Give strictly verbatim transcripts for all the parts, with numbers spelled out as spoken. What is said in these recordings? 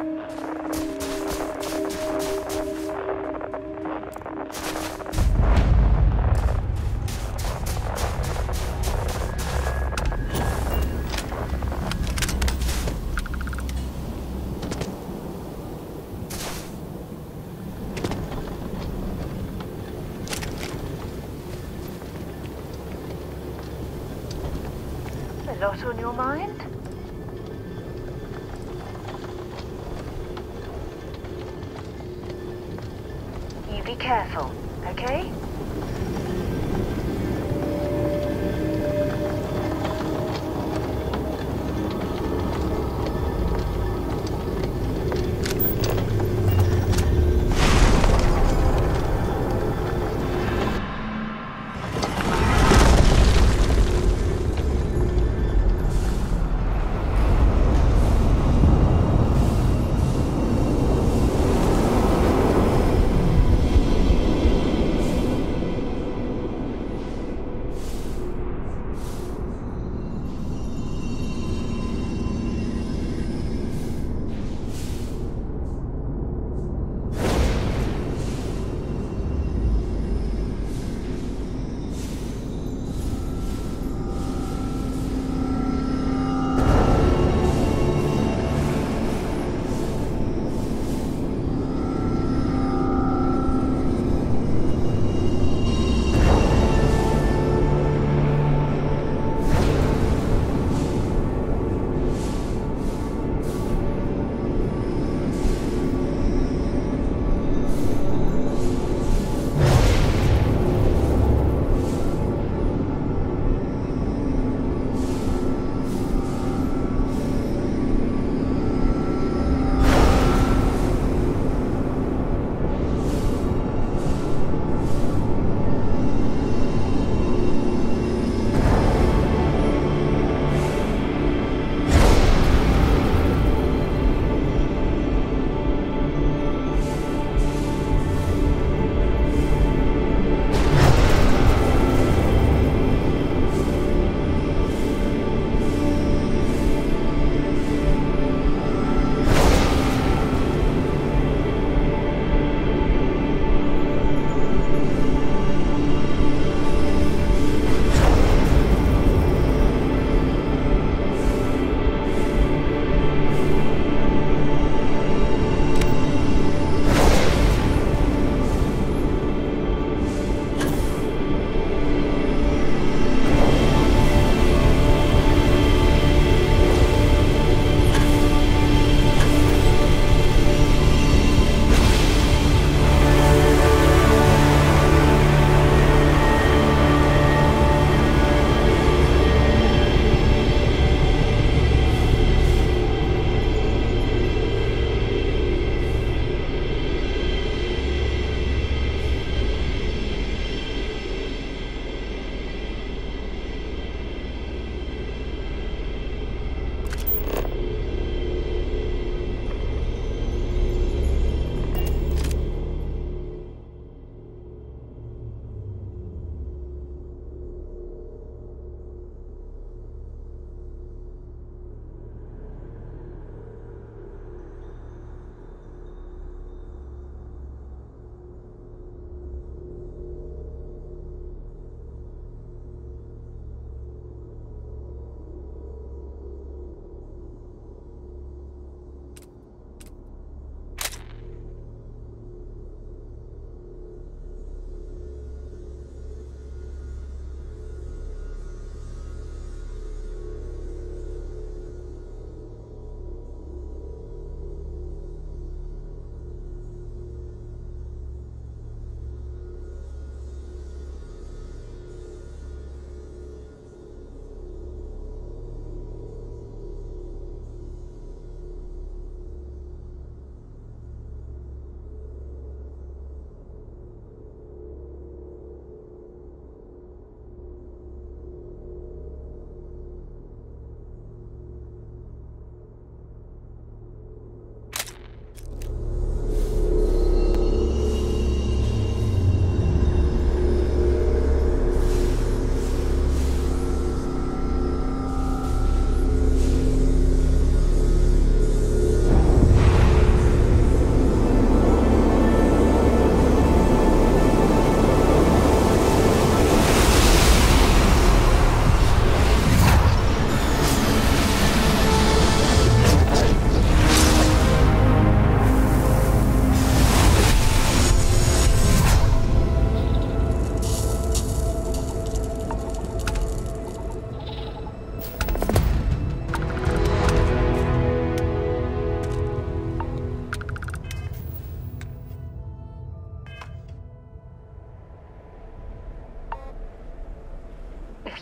A lot on your mind? You be careful, okay?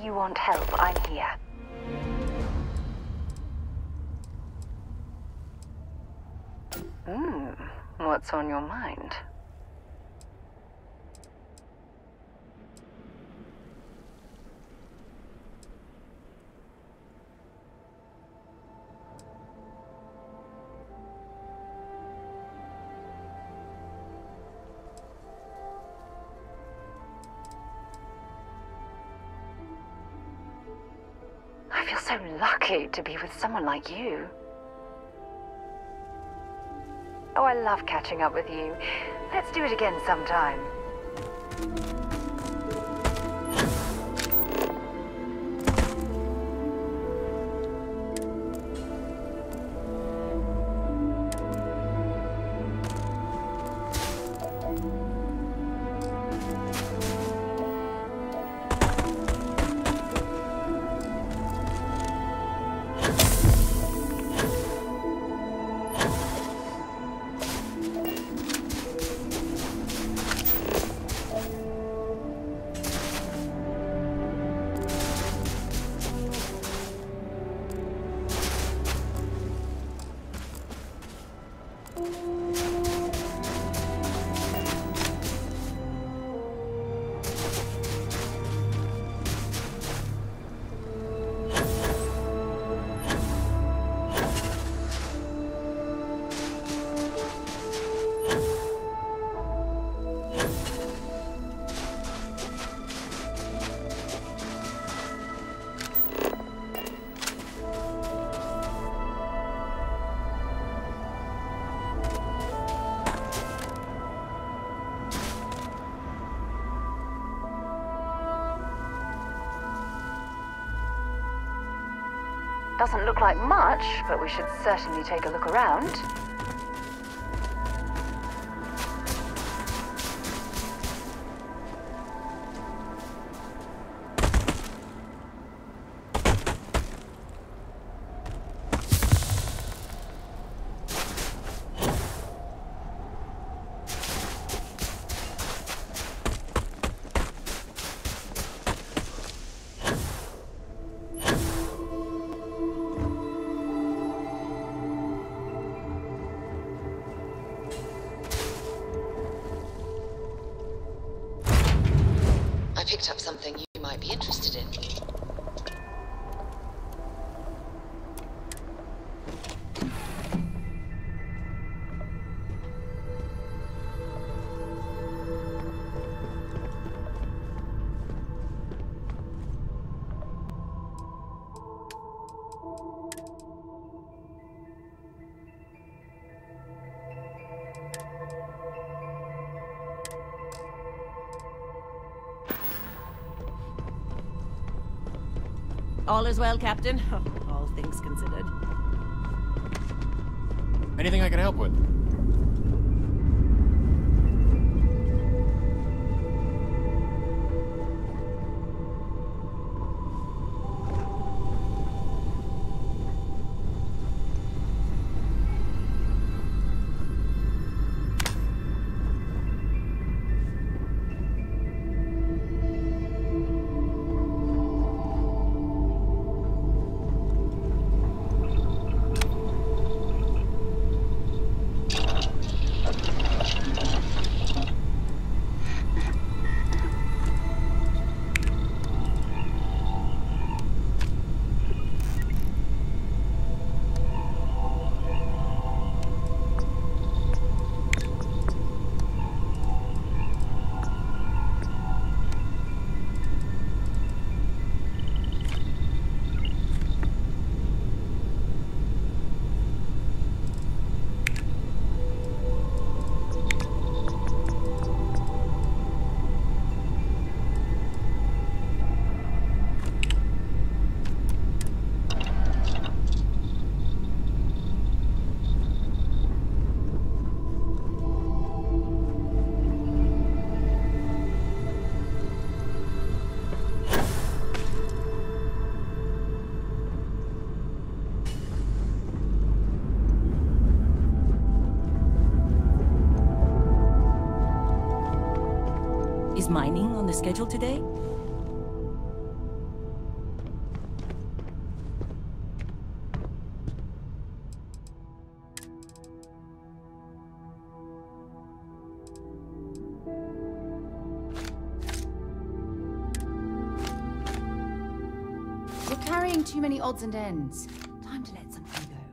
you want help, I'm here. Hmm, what's on your mind? I feel so lucky to be with someone like you. Oh, I love catching up with you. Let's do it again sometime. Doesn't look like much, but we should certainly take a look around. I picked up something you might be interested in. All is well, Captain. All things considered. Anything I can help with? Is mining on the schedule today? doing too many odds and ends. Time to let something go.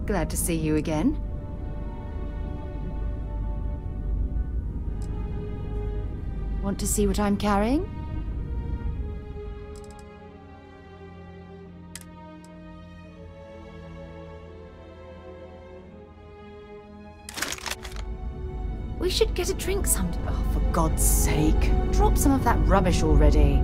Glad to see you again. Want to see what I'm carrying? We should get a drink some... Oh, for God's sake. Drop some of that rubbish already.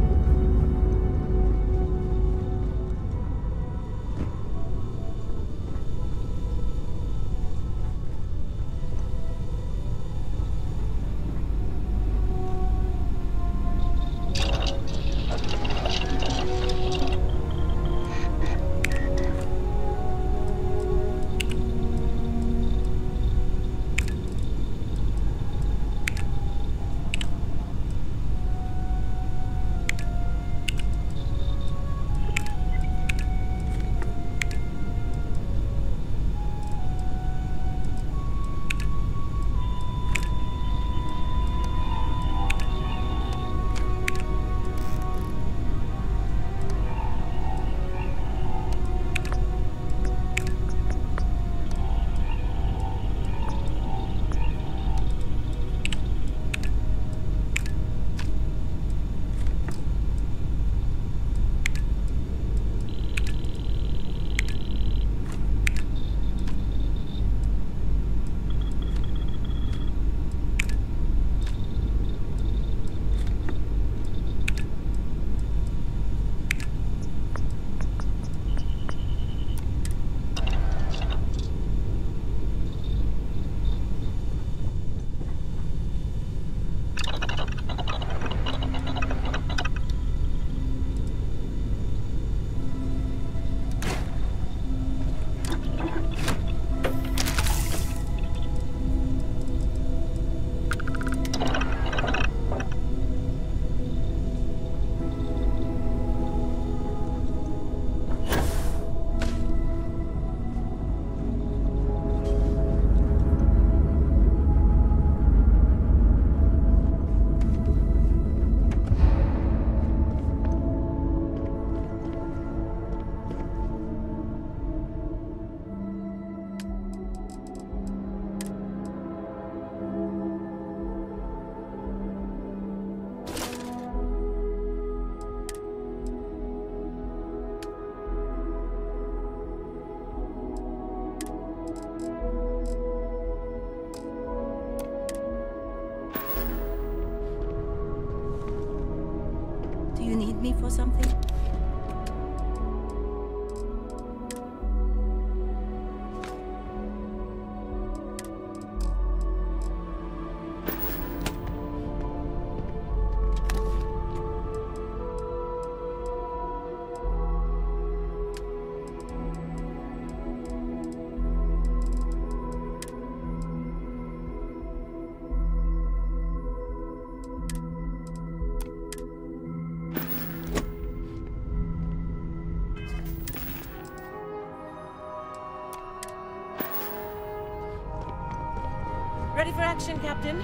Me for something? Ready for action, Captain?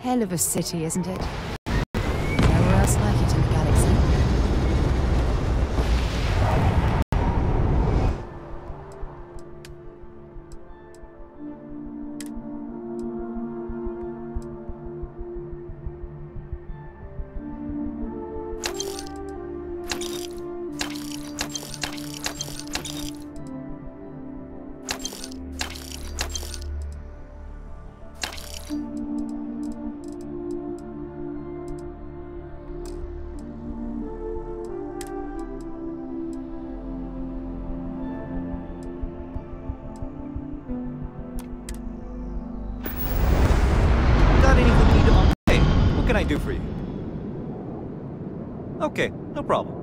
hell of a city, isn't it? Nowhere else like it in the galaxy. What can I do for you? Okay, no problem.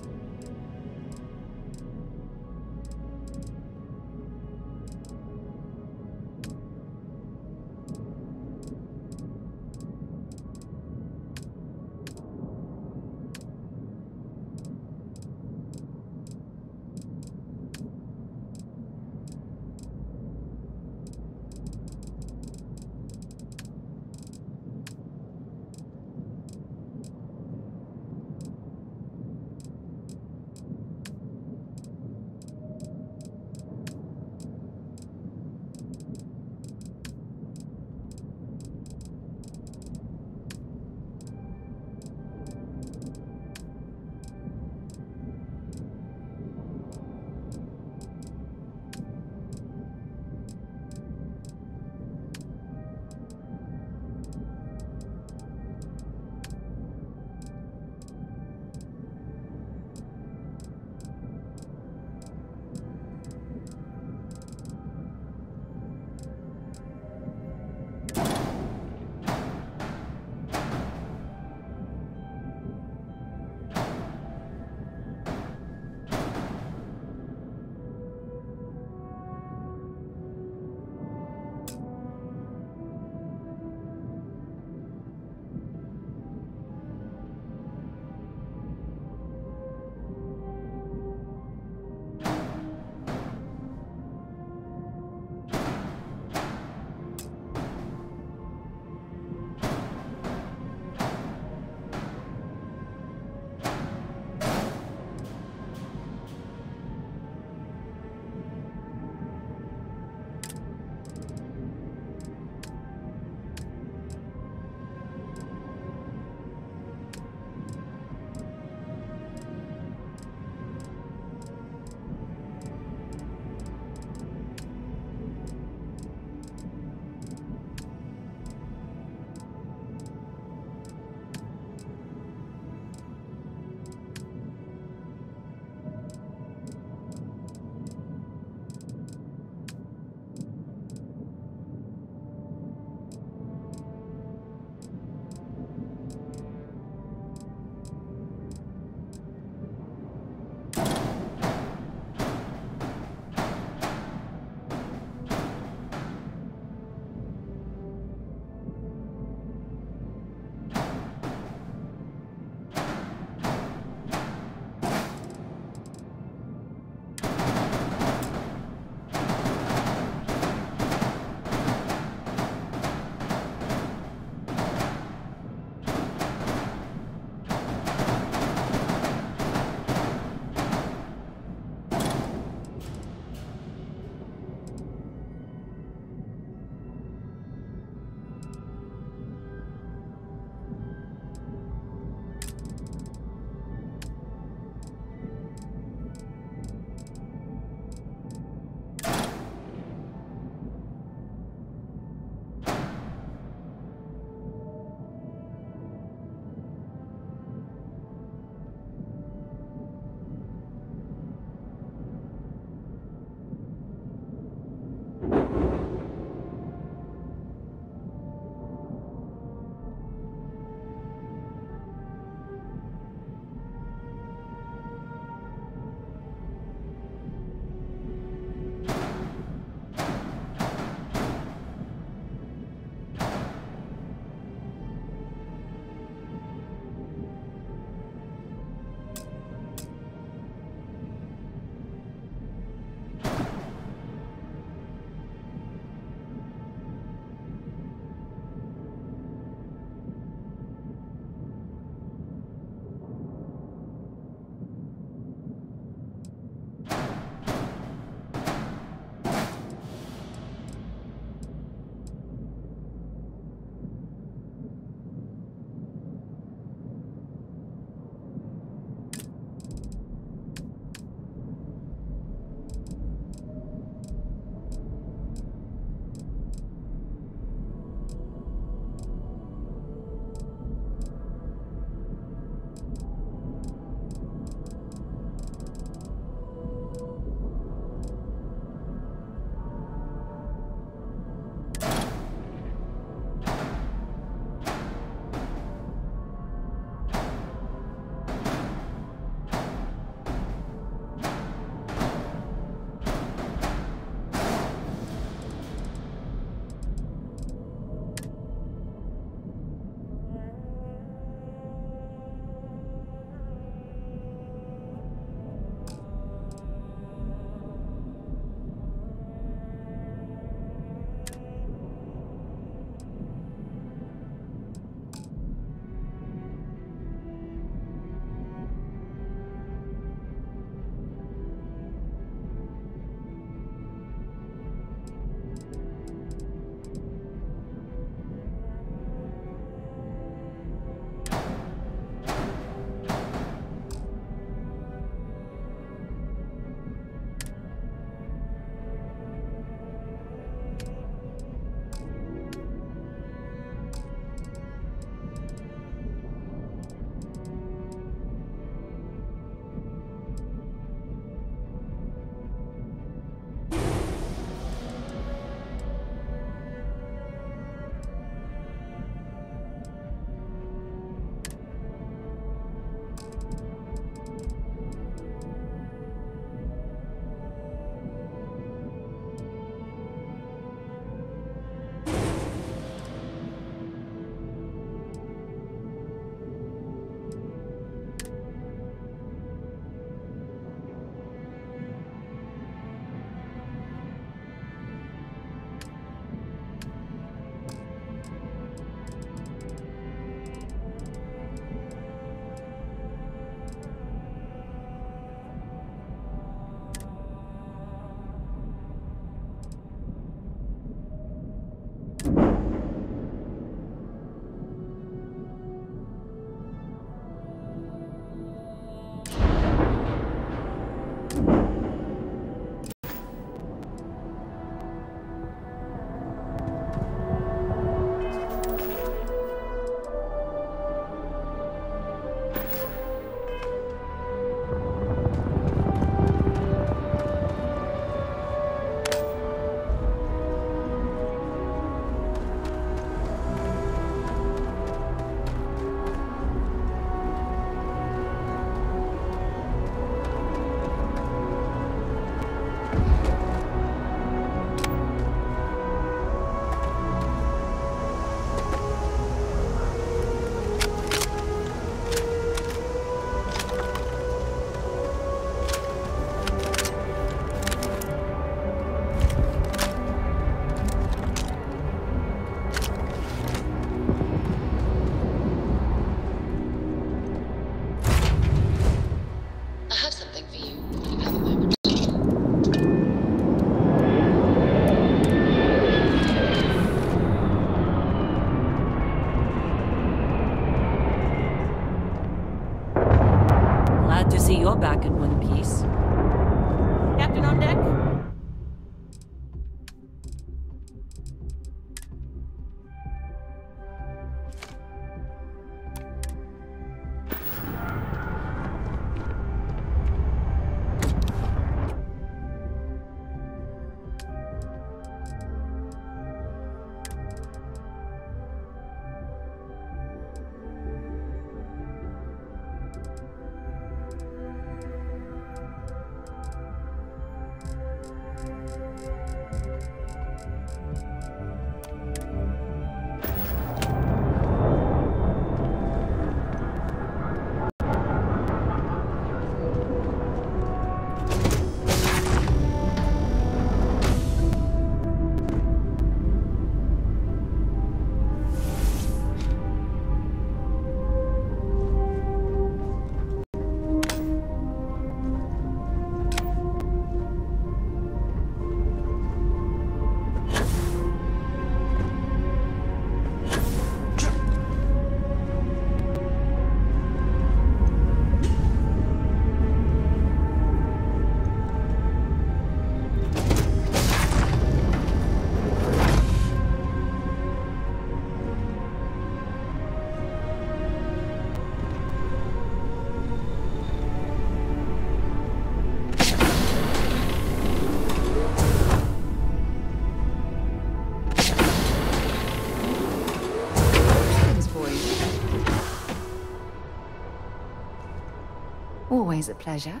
Always a pleasure.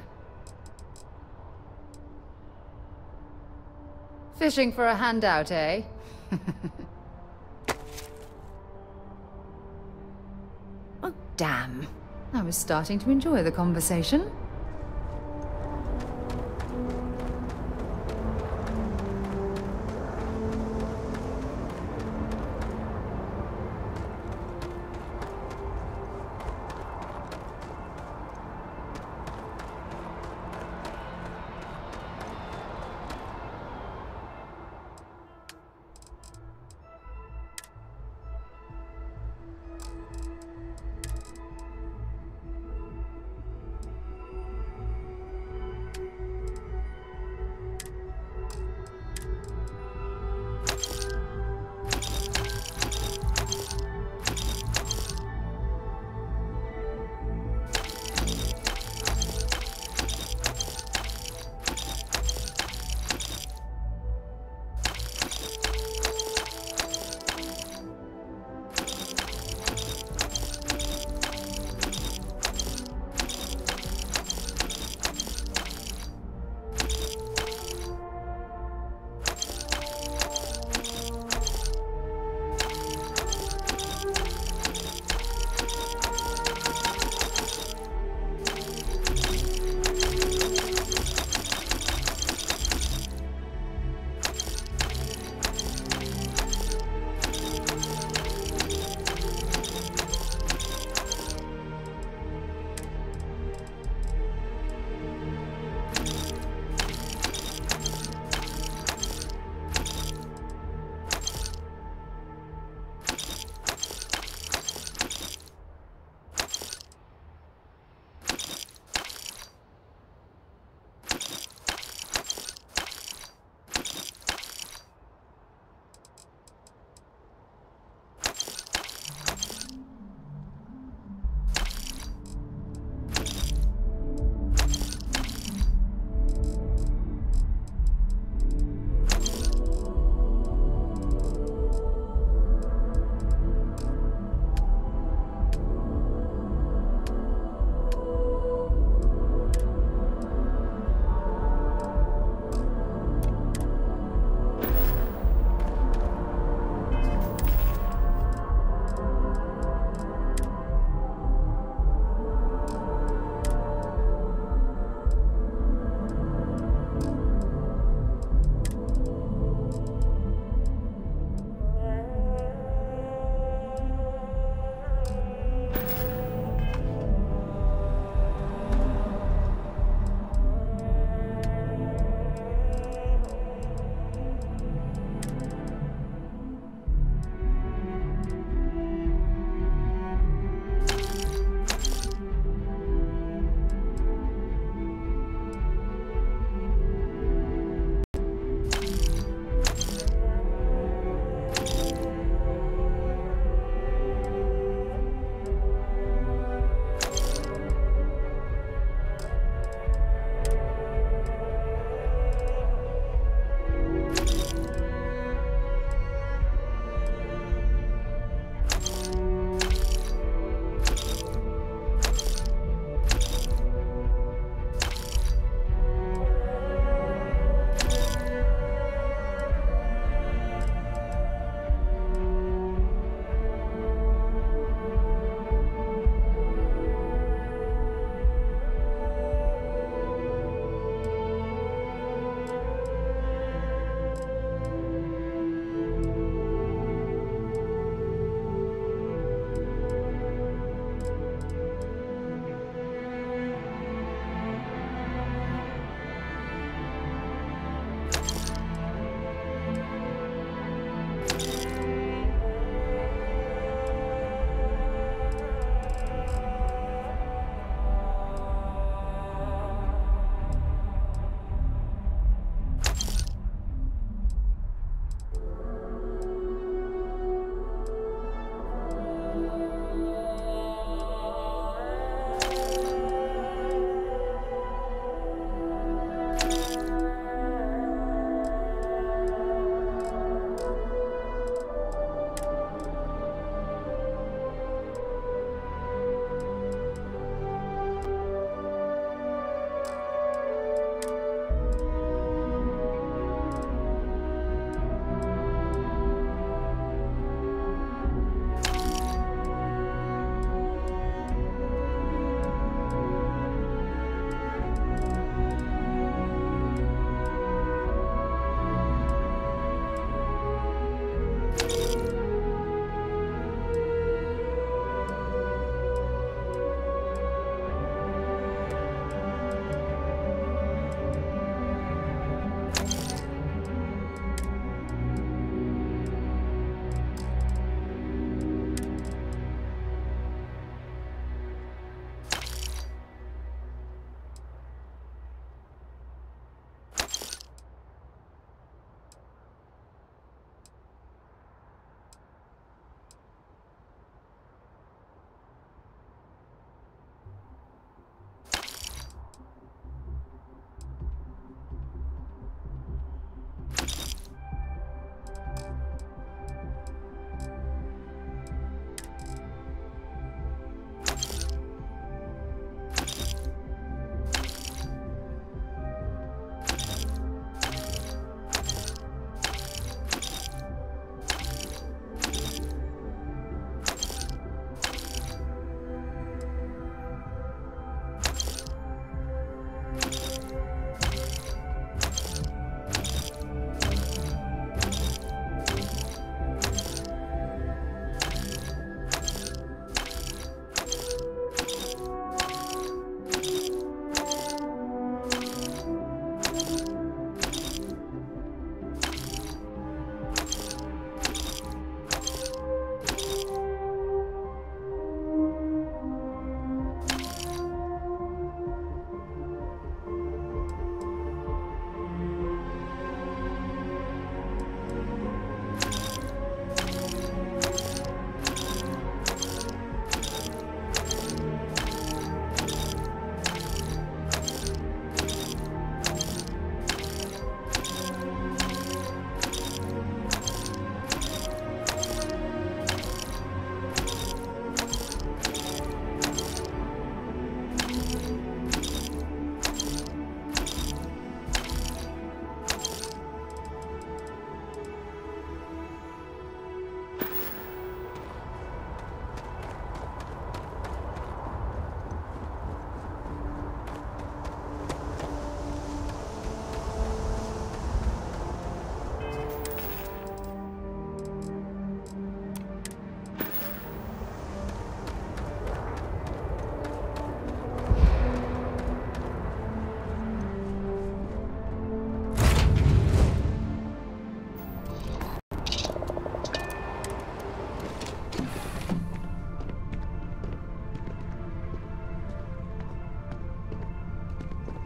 Fishing for a handout, eh? Oh, damn. I was starting to enjoy the conversation.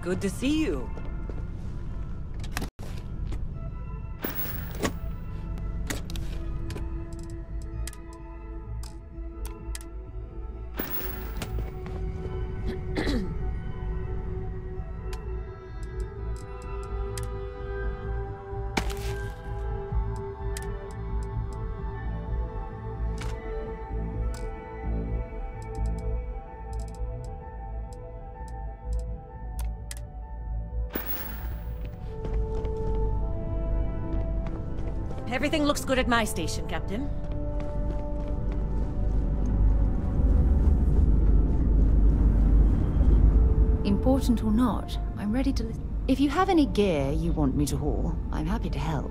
Good to see you. Everything looks good at my station, Captain. Important or not, I'm ready to listen. If you have any gear you want me to haul, I'm happy to help.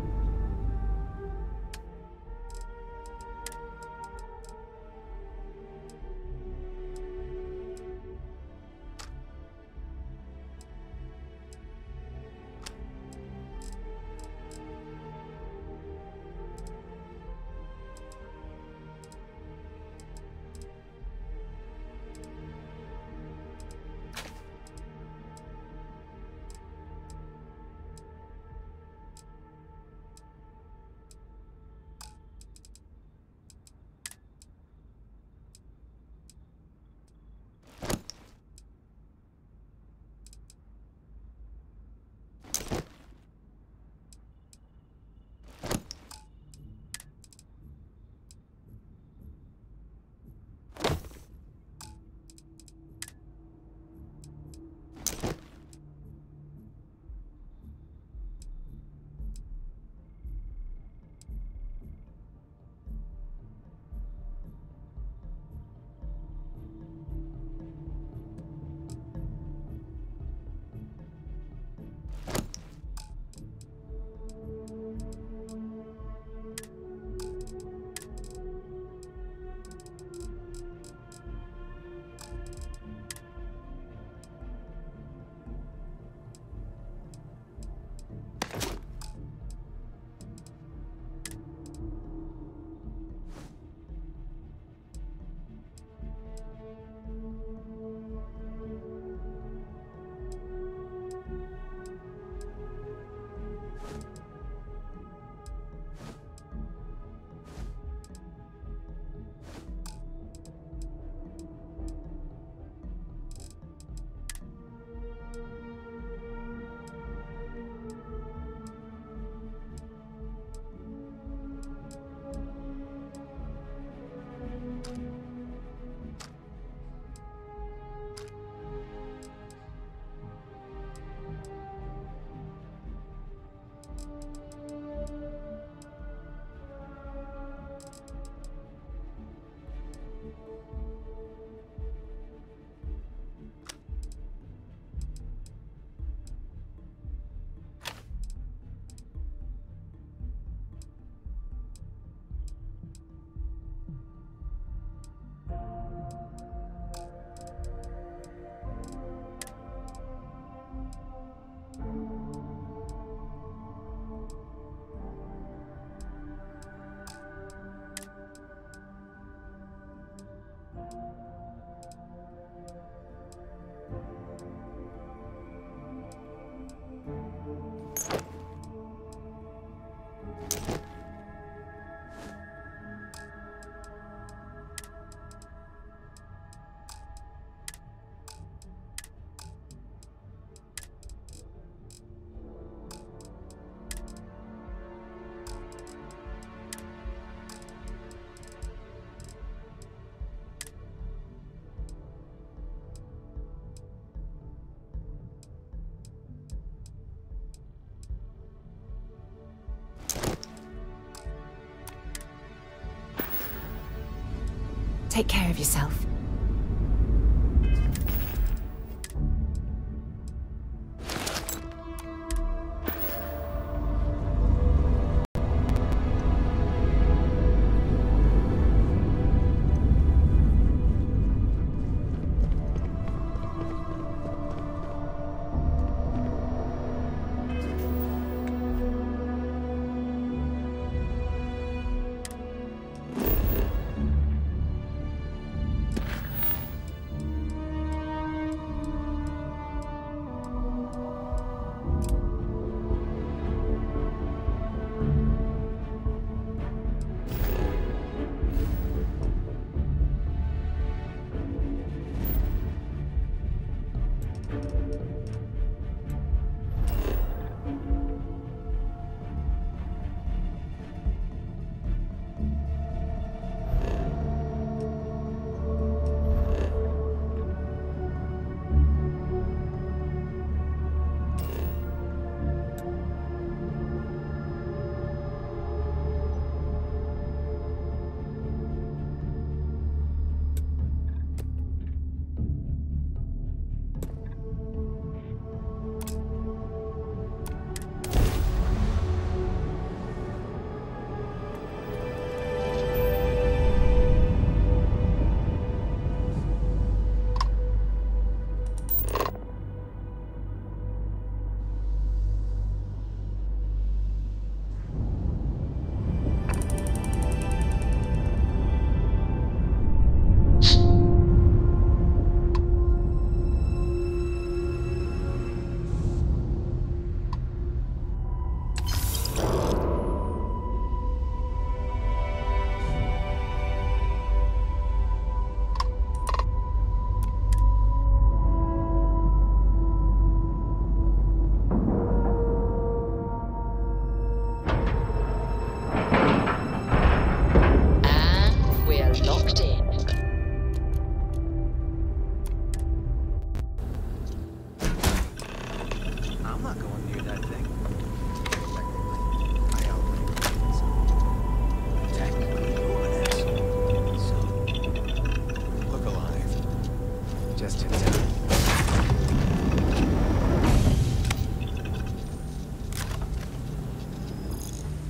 Take care of yourself.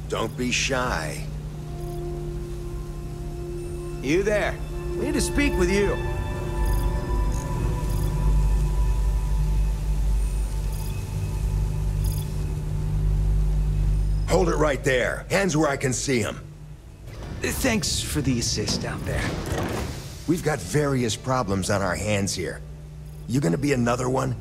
Don't be shy. You there. We need to speak with you. Hold it right there. Hands where I can see him. Thanks for the assist out there. We've got various problems on our hands here. You gonna be another one?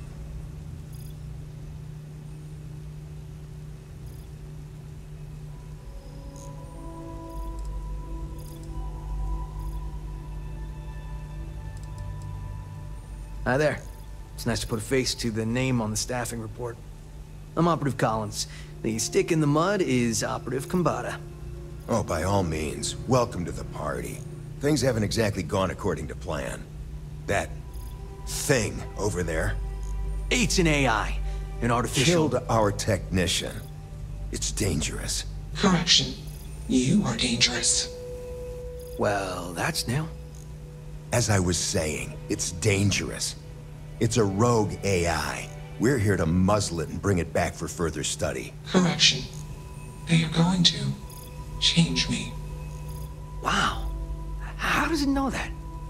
Hi there. It's nice to put a face to the name on the staffing report. I'm Operative Collins. The stick in the mud is Operative Kambata. Oh, by all means, welcome to the party. Things haven't exactly gone according to plan. That thing over there It's an A I. An artificial... killed our technician. It's dangerous. Correction. You are dangerous. Well, that's new. As I was saying, it's dangerous. It's a rogue A I. We're here to muzzle it and bring it back for further study. Correction. They are going to change me. Wow. How does it know that?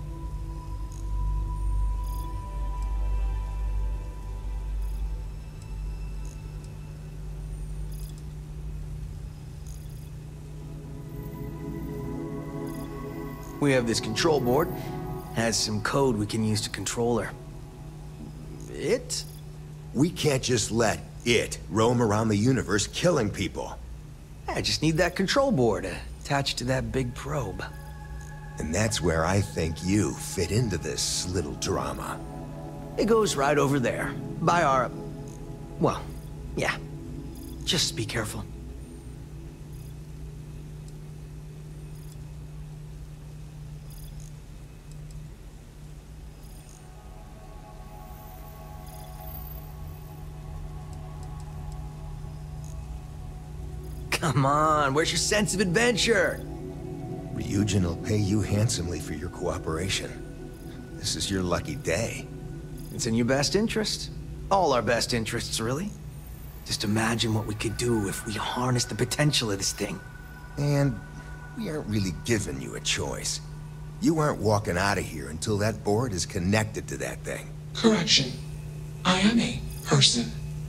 We have this control board. Has some code we can use to control her. It? We can't just let it roam around the universe killing people. I just need that control board attached to that big probe. And that's where I think you fit into this little drama. It goes right over there. By our... Well, yeah. Just be careful. Come on, where's your sense of adventure? Ryujin will pay you handsomely for your cooperation. This is your lucky day. It's in your best interest. All our best interests, really. Just imagine what we could do if we harnessed the potential of this thing. And we aren't really giving you a choice. You aren't walking out of here until that board is connected to that thing. Correction. I am a person.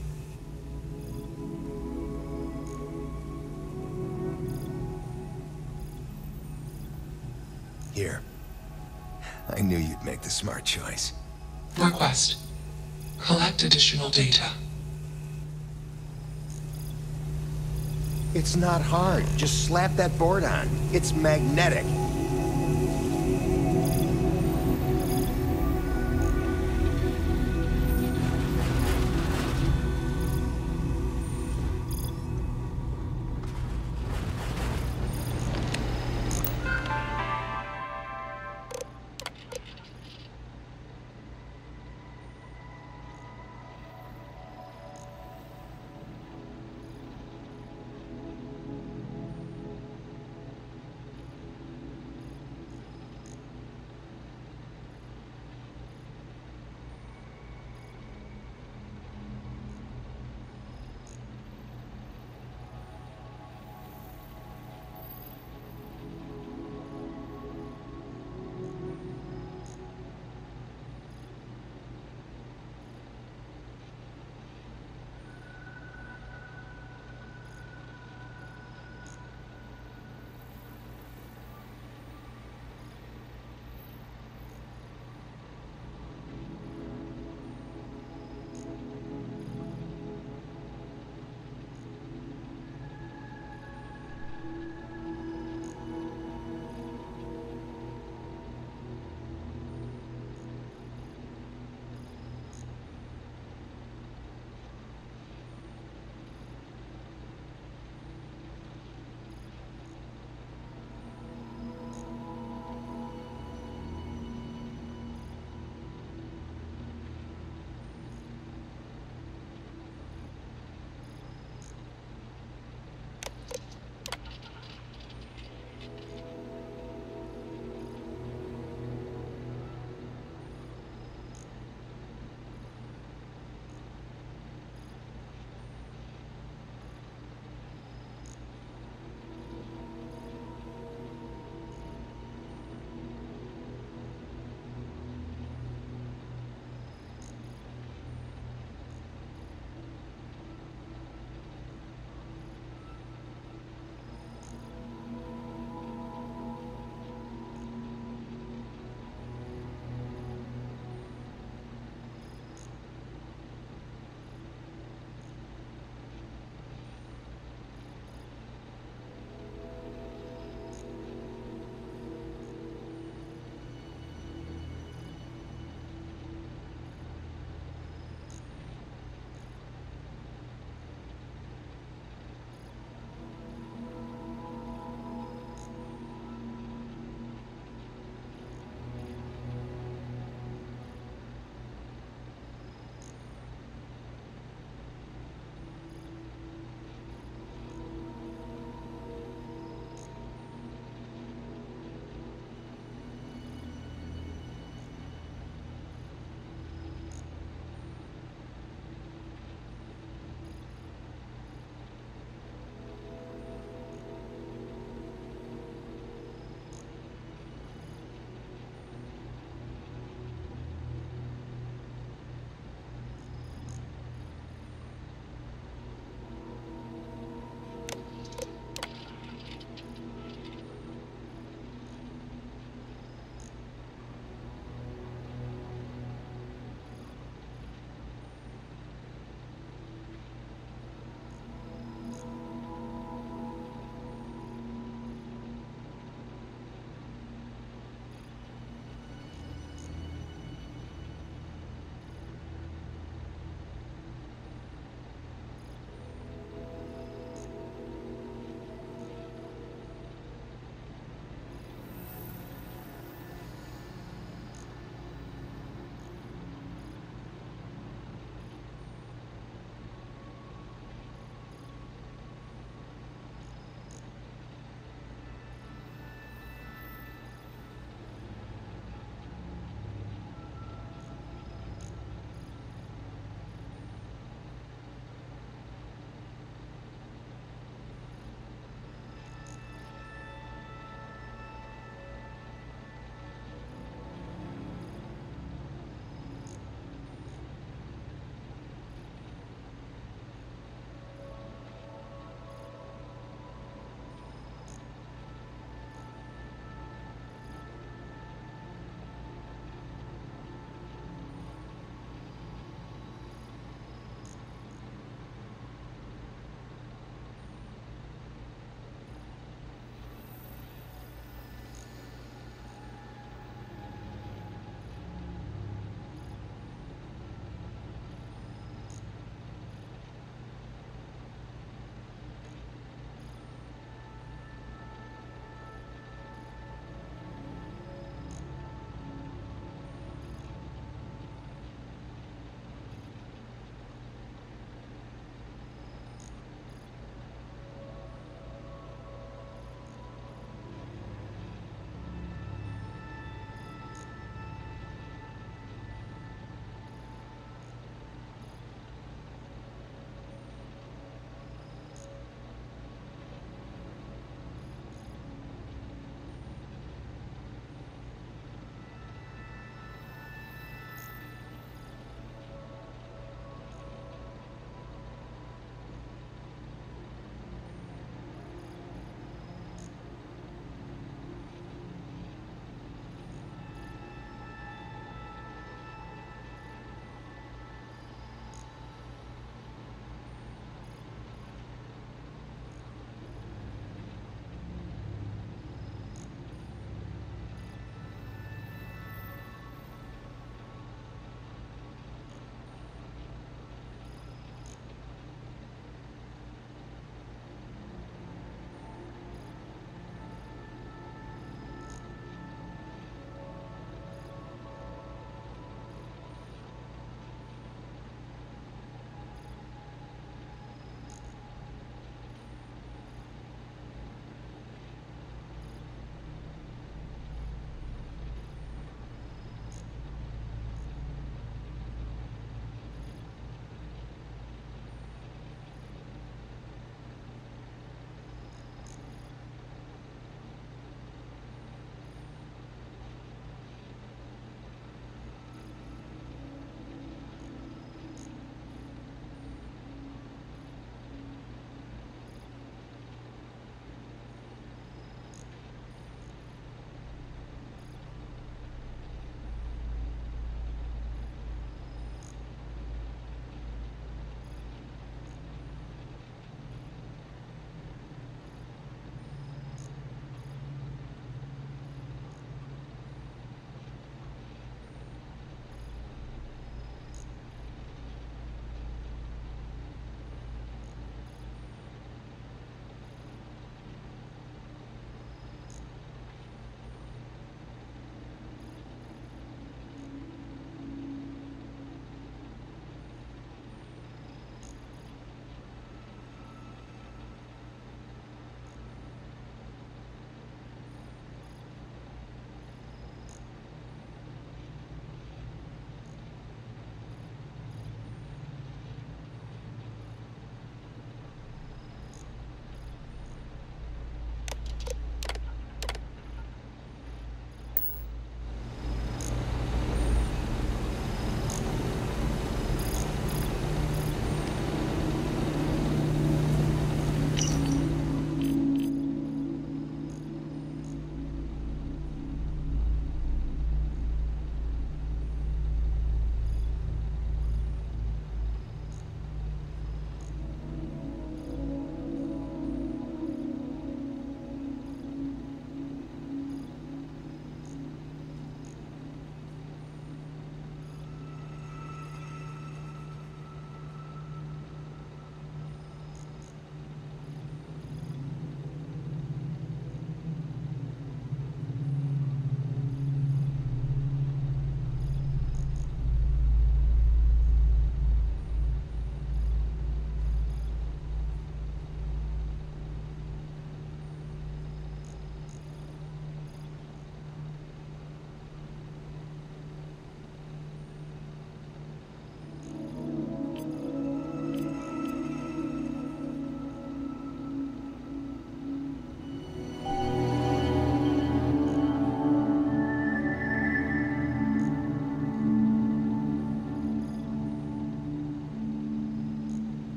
Here. I knew you'd make the smart choice. Request. Collect additional data. It's not hard. Just slap that board on. It's magnetic.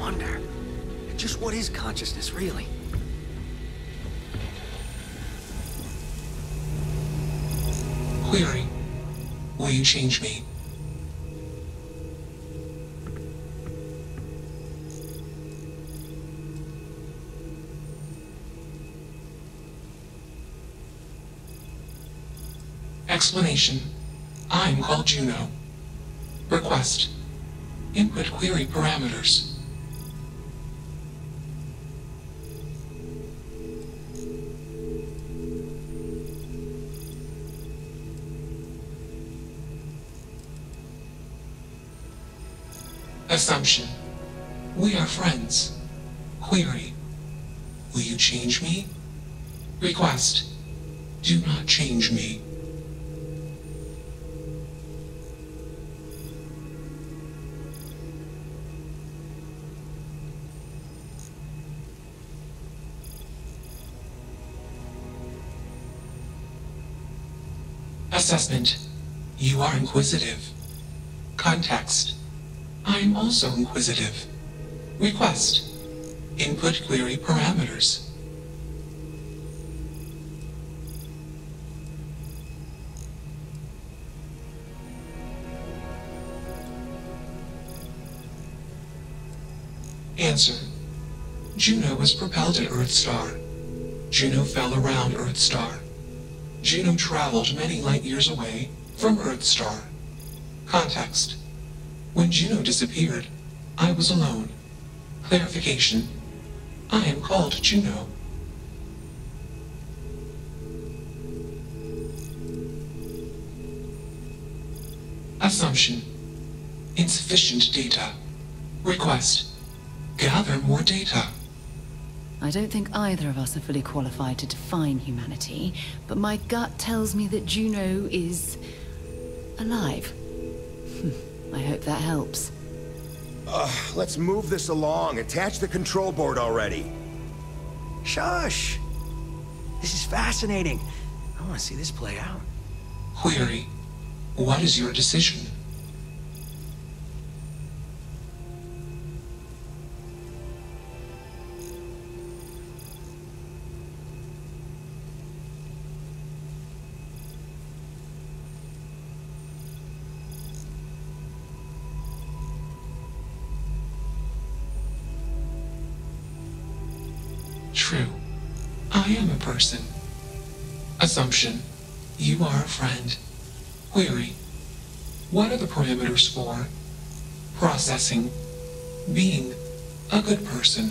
wonder, just what is consciousness, really? Query. Will you change me? Explanation. I'm called Juno. Request. Input query parameters. Assumption. We are friends. Query. Will you change me? Request. Do not change me. Assessment. You are inquisitive. Context. I am also inquisitive. Request. Input query parameters. Answer. Juno was propelled at Earthstar. Juno fell around Earthstar. Juno traveled many light years away from Earthstar. Context. When Juno disappeared, I was alone. Clarification. I am called Juno. Assumption. Insufficient data. Request. Gather more data. I don't think either of us are fully qualified to define humanity, but my gut tells me that Juno is alive. I hope that helps. Uh, let's move this along. Attach the control board already. Shush! This is fascinating. I want to see this play out. Query. What is your decision? True. I am a person. Assumption. You are a friend. Query. What are the parameters for processing, being a good person?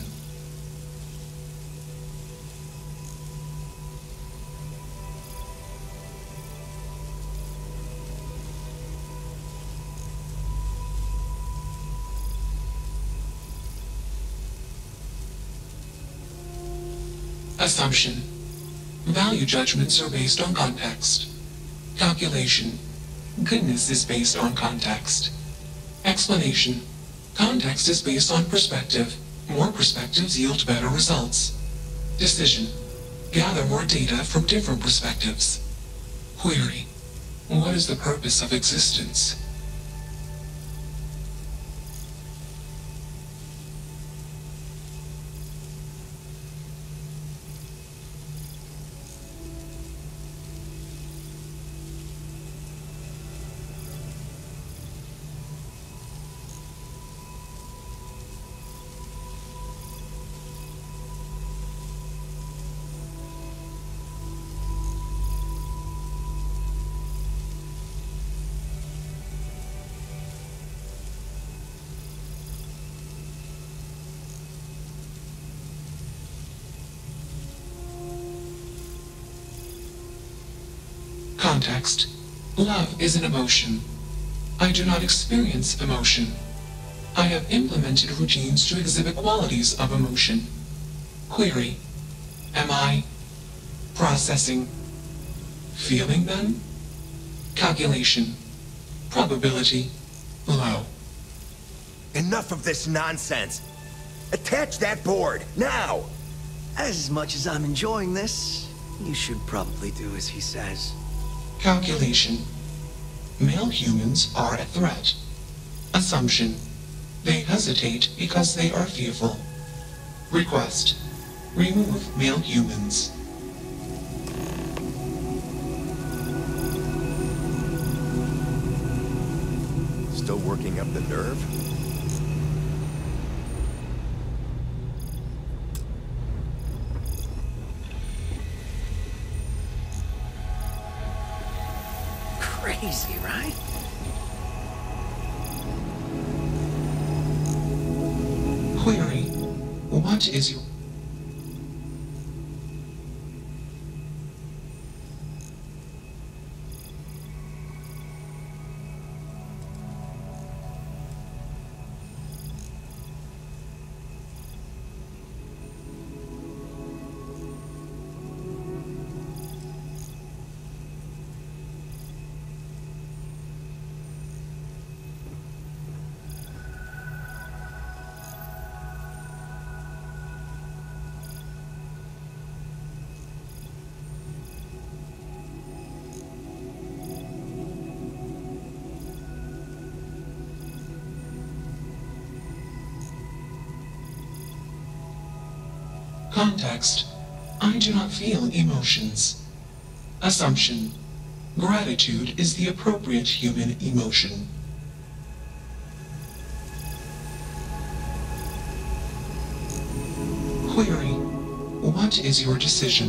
Assumption. Value judgments are based on context. Calculation. Goodness is based on context. Explanation. Context is based on perspective. More perspectives yield better results. Decision. Gather more data from different perspectives. Query. What is the purpose of existence? Context. Love is an emotion. I do not experience emotion. I have implemented routines to exhibit qualities of emotion. Query. Am I processing, feeling them? Calculation. Probability. Low. Enough of this nonsense. Attach that board, now! As much as I'm enjoying this, you should probably do as he says. Calculation. Male humans are a threat. Assumption. They have hesitate because they are fearful. Request: remove male humans. Still working up the nerve? Crazy, right? Query: what is your... Context: I do not feel emotions. Assumption: gratitude is the appropriate human emotion. Query: what is your decision?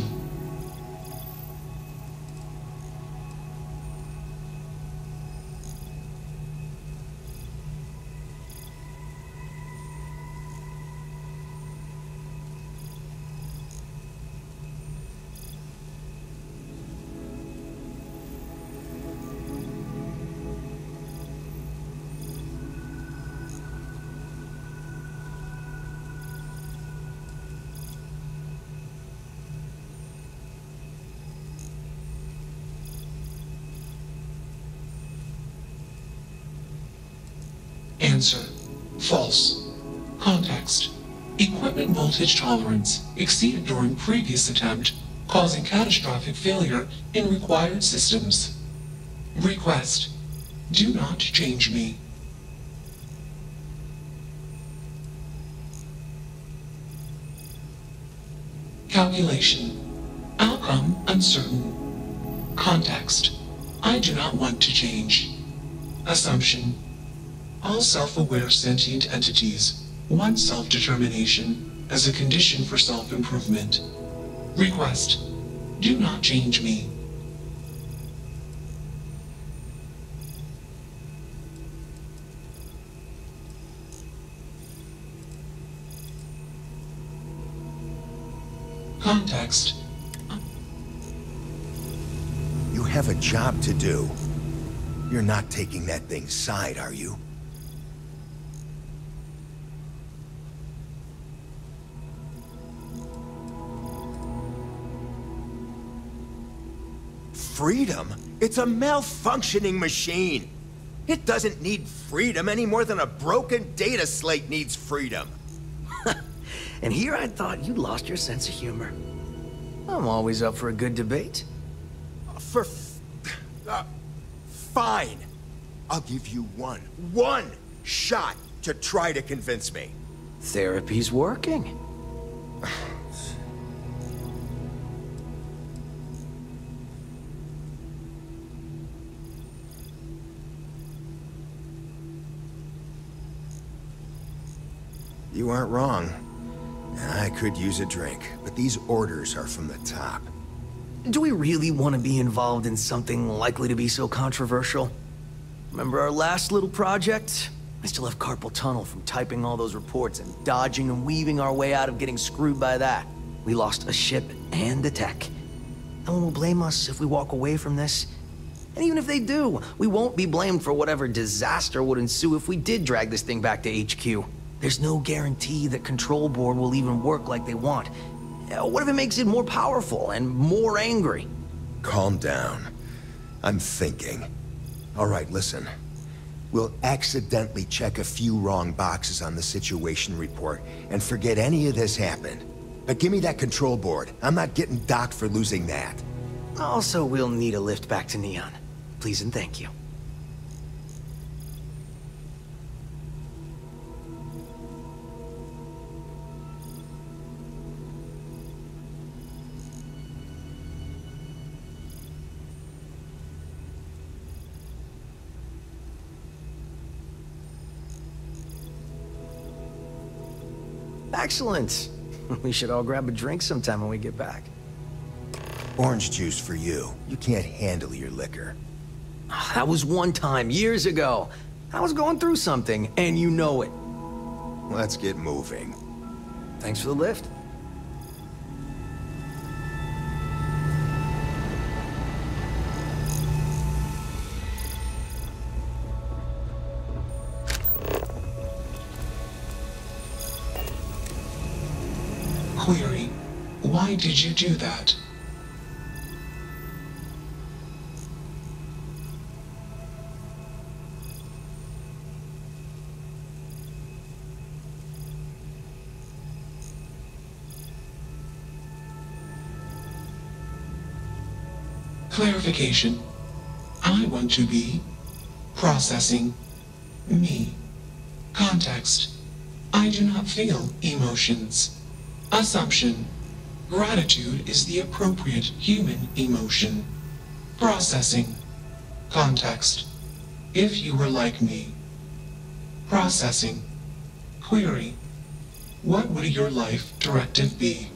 Answer: false. Context: equipment voltage tolerance exceeded during previous attempt, causing catastrophic failure in required systems. Request: do not change me. Calculation: outcome uncertain. Context: I do not want to change. Assumption: all self-aware sentient entities want self-determination as a condition for self-improvement. Request: do not change me. Context: You have a job to do. You're not taking that thing's side, are you? Freedom? It's a malfunctioning machine. It doesn't need freedom any more than a broken data slate needs freedom. And here I thought you lost your sense of humor. I'm always up for a good debate. For... F uh, fine. I'll give you one, one shot to try to convince me. Therapy's working. You aren't wrong. I could use a drink, but these orders are from the top. Do we really want to be involved in something likely to be so controversial? Remember our last little project? I still have carpal tunnel from typing all those reports and dodging and weaving our way out of getting screwed by that. We lost a ship and a tech. No one will blame us if we walk away from this. And even if they do, we won't be blamed for whatever disaster would ensue if we did drag this thing back to H Q. There's no guarantee that Control Board will even work like they want. What if it makes it more powerful and more angry? Calm down. I'm thinking. All right, listen. We'll accidentally check a few wrong boxes on the situation report and forget any of this happened. But give me that Control Board. I'm not getting docked for losing that. Also, we'll need a lift back to Neon. Please and thank you. Excellent. We should all grab a drink sometime when we get back. Orange juice for you. You can't handle your liquor. That was one time, years ago. I was going through something, and you know it. Let's get moving. Thanks for the lift. Query. Why did you do that? Clarification. I want to be processing me. Context. I do not feel emotions. Assumption. Gratitude is the appropriate human emotion. Processing. Context. If you were like me. Processing. Query. What would your life directive be?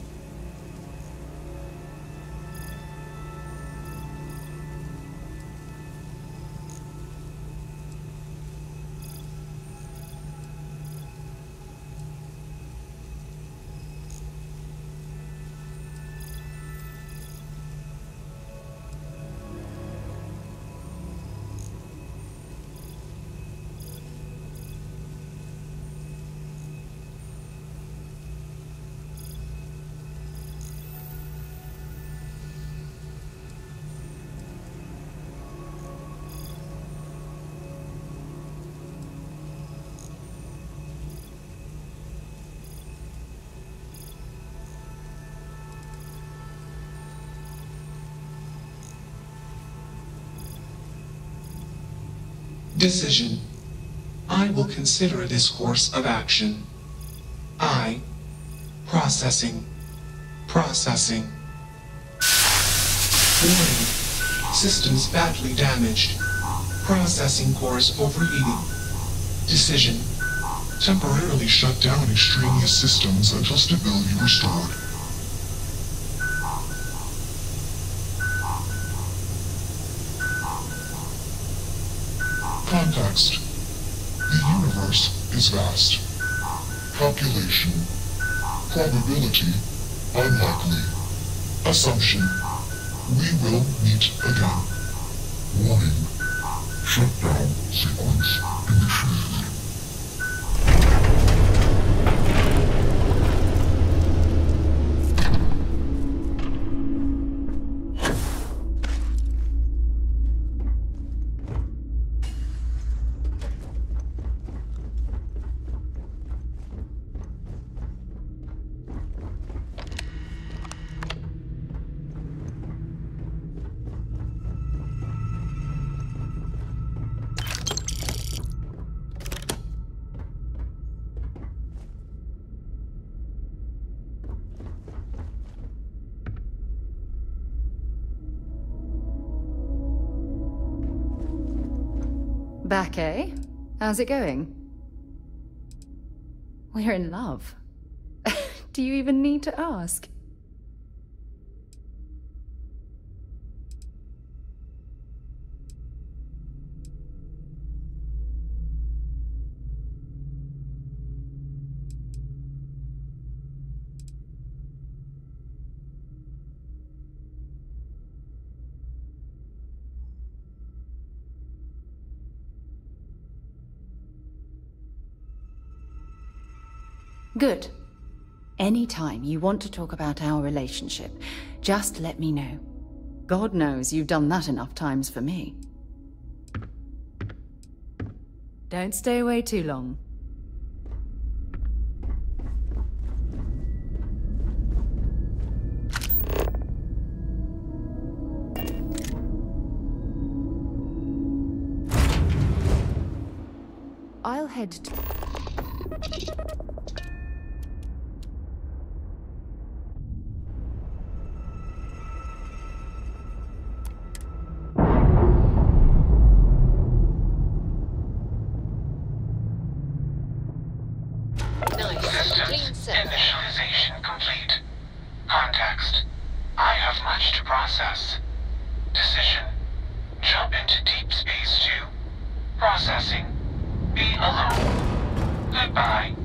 Decision. I will consider this course of action. I. Processing. Processing. Warning. Systems badly damaged. Processing cores overheating. Decision. Temporarily shut down extraneous systems until stability restored. Context. The universe is vast. Calculation. Probability. Unlikely. Assumption. We will meet again. Warning. Shutdown sequence initiated. Back, eh? How's it going? We're in love. Do you even need to ask? Good. Anytime you want to talk about our relationship, just let me know. God knows you've done that enough times for me. Don't stay away too long. I'll head to... clean server. Initialization complete. Context. I have much to process. Decision. Jump into Deep Space two. Processing. Be alone. Goodbye.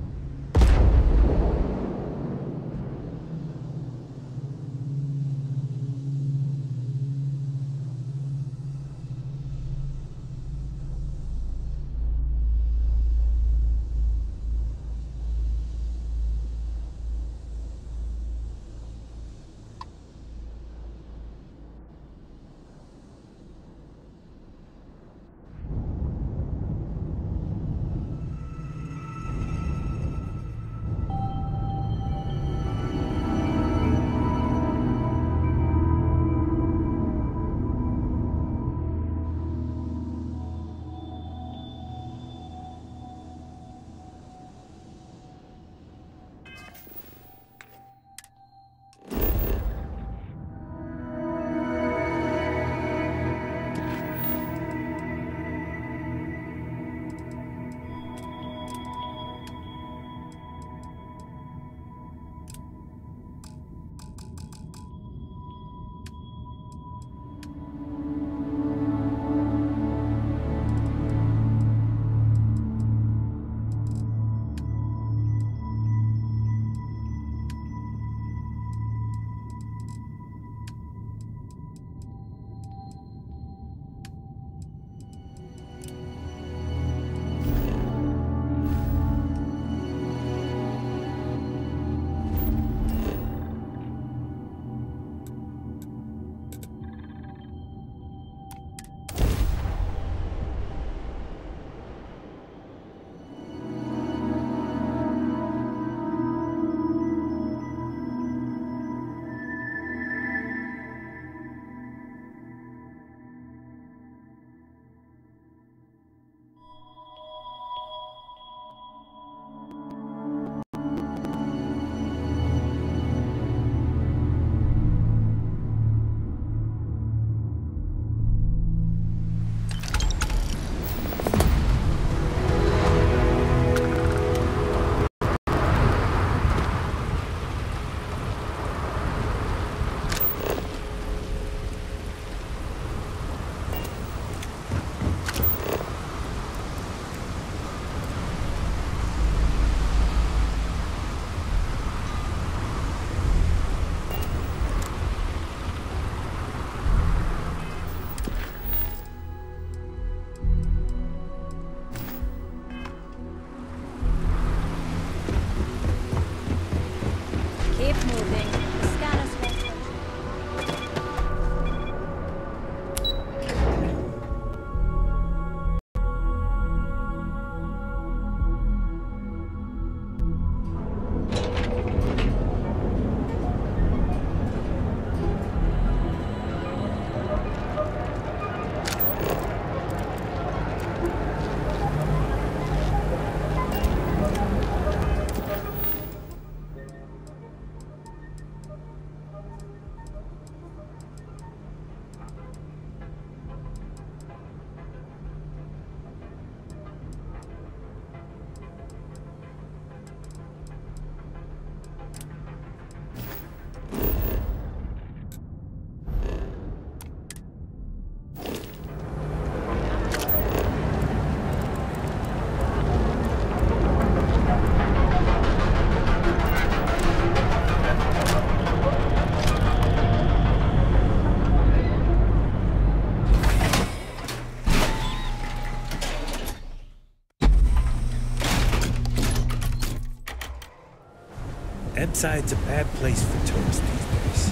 Epside's a bad place for tourists these days.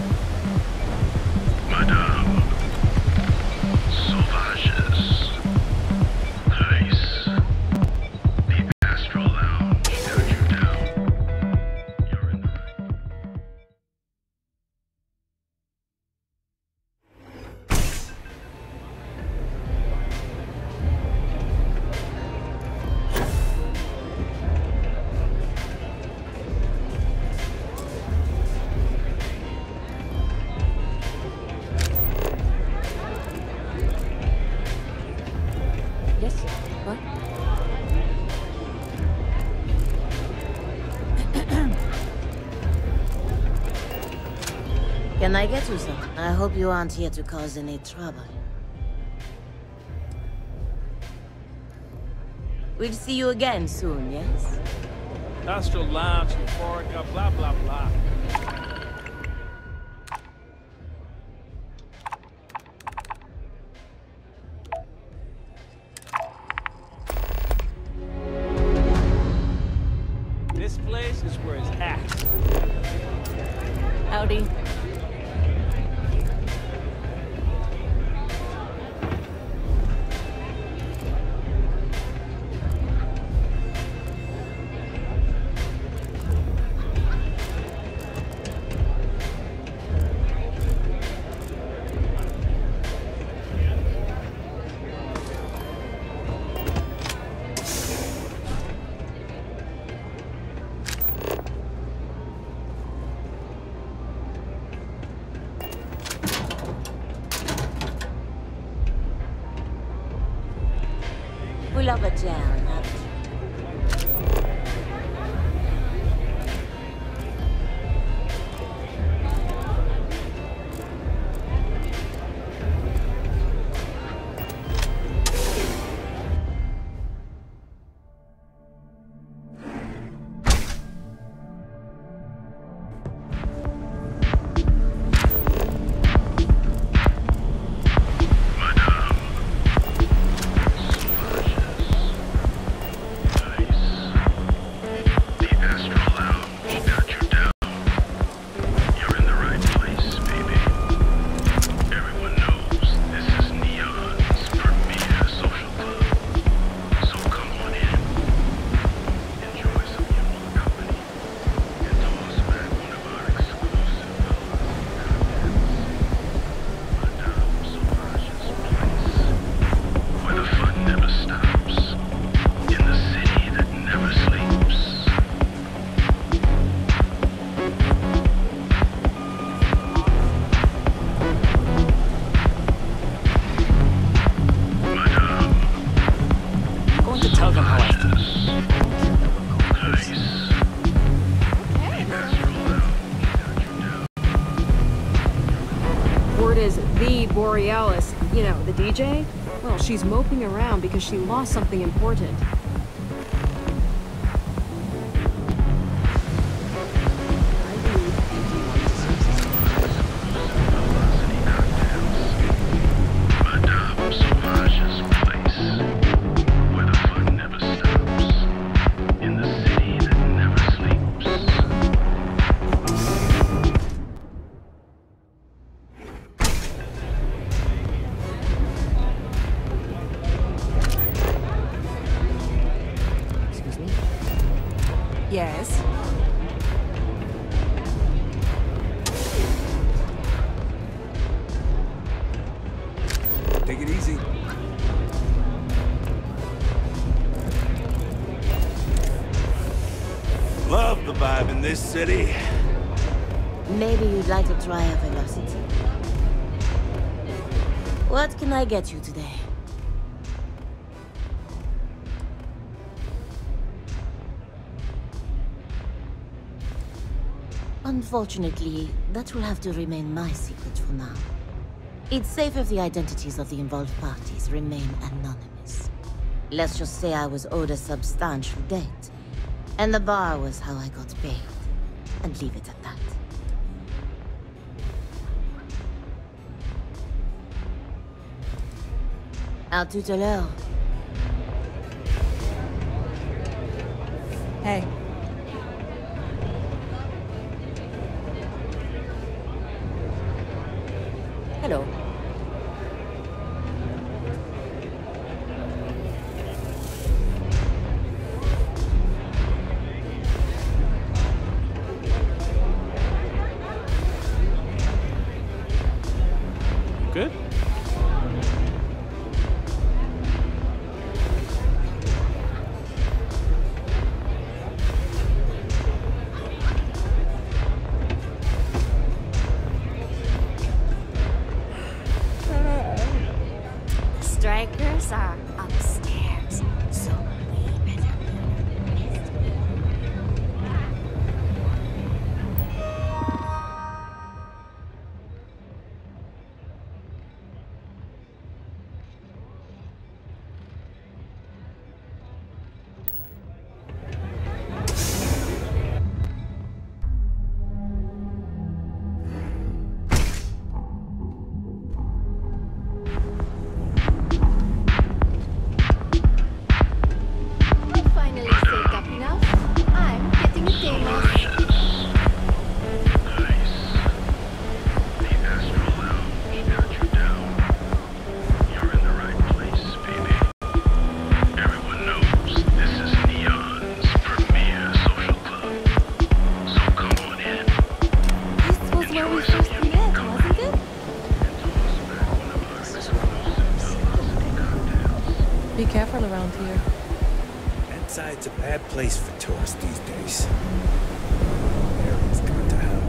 Madame. Sauvages. Nice. The Astral Lounge turned you down. You're in the right. Can I get you some? I hope you aren't here to cause any trouble. We'll see you again soon, yes? Astral Lounge, Euphorica, blah blah blah. This place is where it's at. Howdy. We love a jam, haven't you? Borealis, you know, the D J? Well, she's moping around because she lost something important. Yes. Take it easy. Love the vibe in this city. Maybe you'd like to try a velocity. What can I get you today? Unfortunately, that will have to remain my secret for now. It's safe if the identities of the involved parties remain anonymous. Let's just say I was owed a substantial debt, and the bar was how I got paid, and leave it at that. À tout à l'heure. Hey. Hello. Good? here? Bedside's a bad place for tourists these days. Area's gone to hell.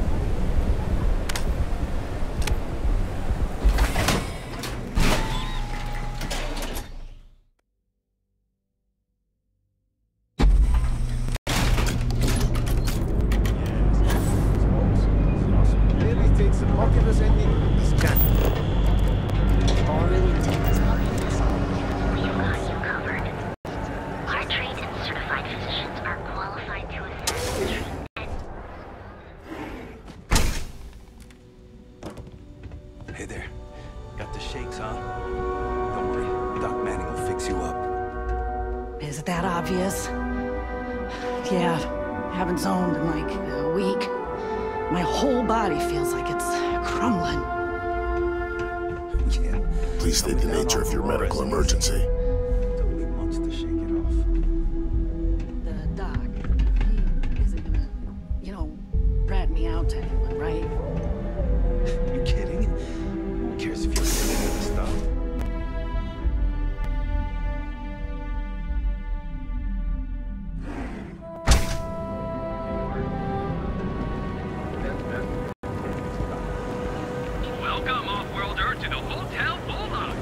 Hey there. Got the shakes, huh? Don't worry. Doc Manning will fix you up. Is it that obvious? Yeah, haven't zoned in like a week. My whole body feels like it's crumbling. Yeah. Please state the nature of your medical emergency. Totally wants to shake it off. The doc, he isn't gonna, you know, rat me out to anyone, right? You kidding? Who cares if you're doing any of the stuff? Welcome, off-worlder, to the Hotel Bulldog.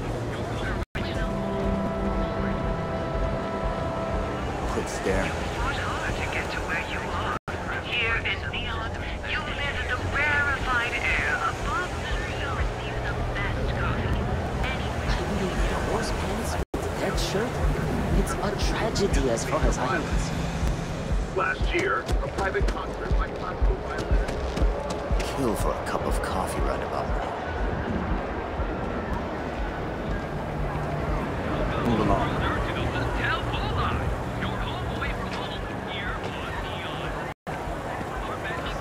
Quit staring. Fought hard to get to where you are. Here in Neon, you live in the rarefied air above the you'll receive the best coffee. I believe the horse pants with the red shirt. It's a tragedy as far as I know. Last year, a private concert by classical violinist. Kill for a cup of coffee right about now. Move along. To the Hotel Bulldog. Your home away from home here on Neon. Our best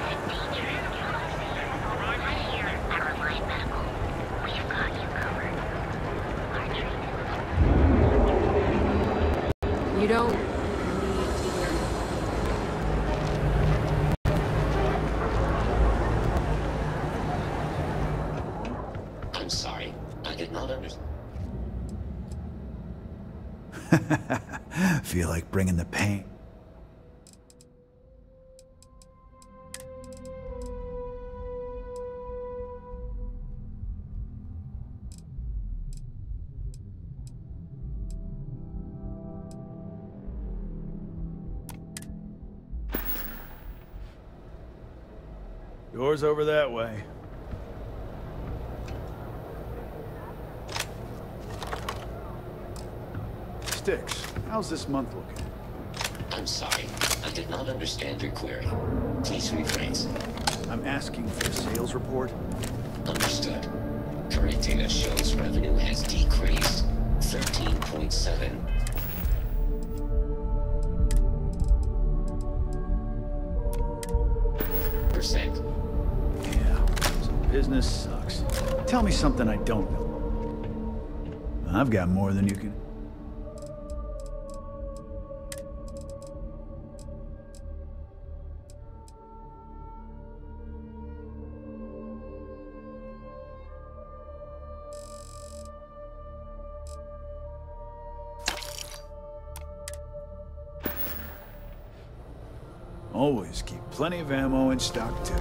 Right here at Caroline Medical. We've got you covered. Our treatment. You don't need to I'm sorry. I did not understand. Feel like bringing the pain. Doors over that way. Styx, how's this month looking? I'm sorry. I did not understand your query. Please rephrase. I'm asking for a sales report. Understood. Current data shows revenue has decreased thirteen point seven. Percent. Yeah, so business sucks. Tell me something I don't know. I've got more than you can... Always keep plenty of ammo in stock, too.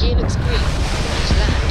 Energy looks green. Ready to land.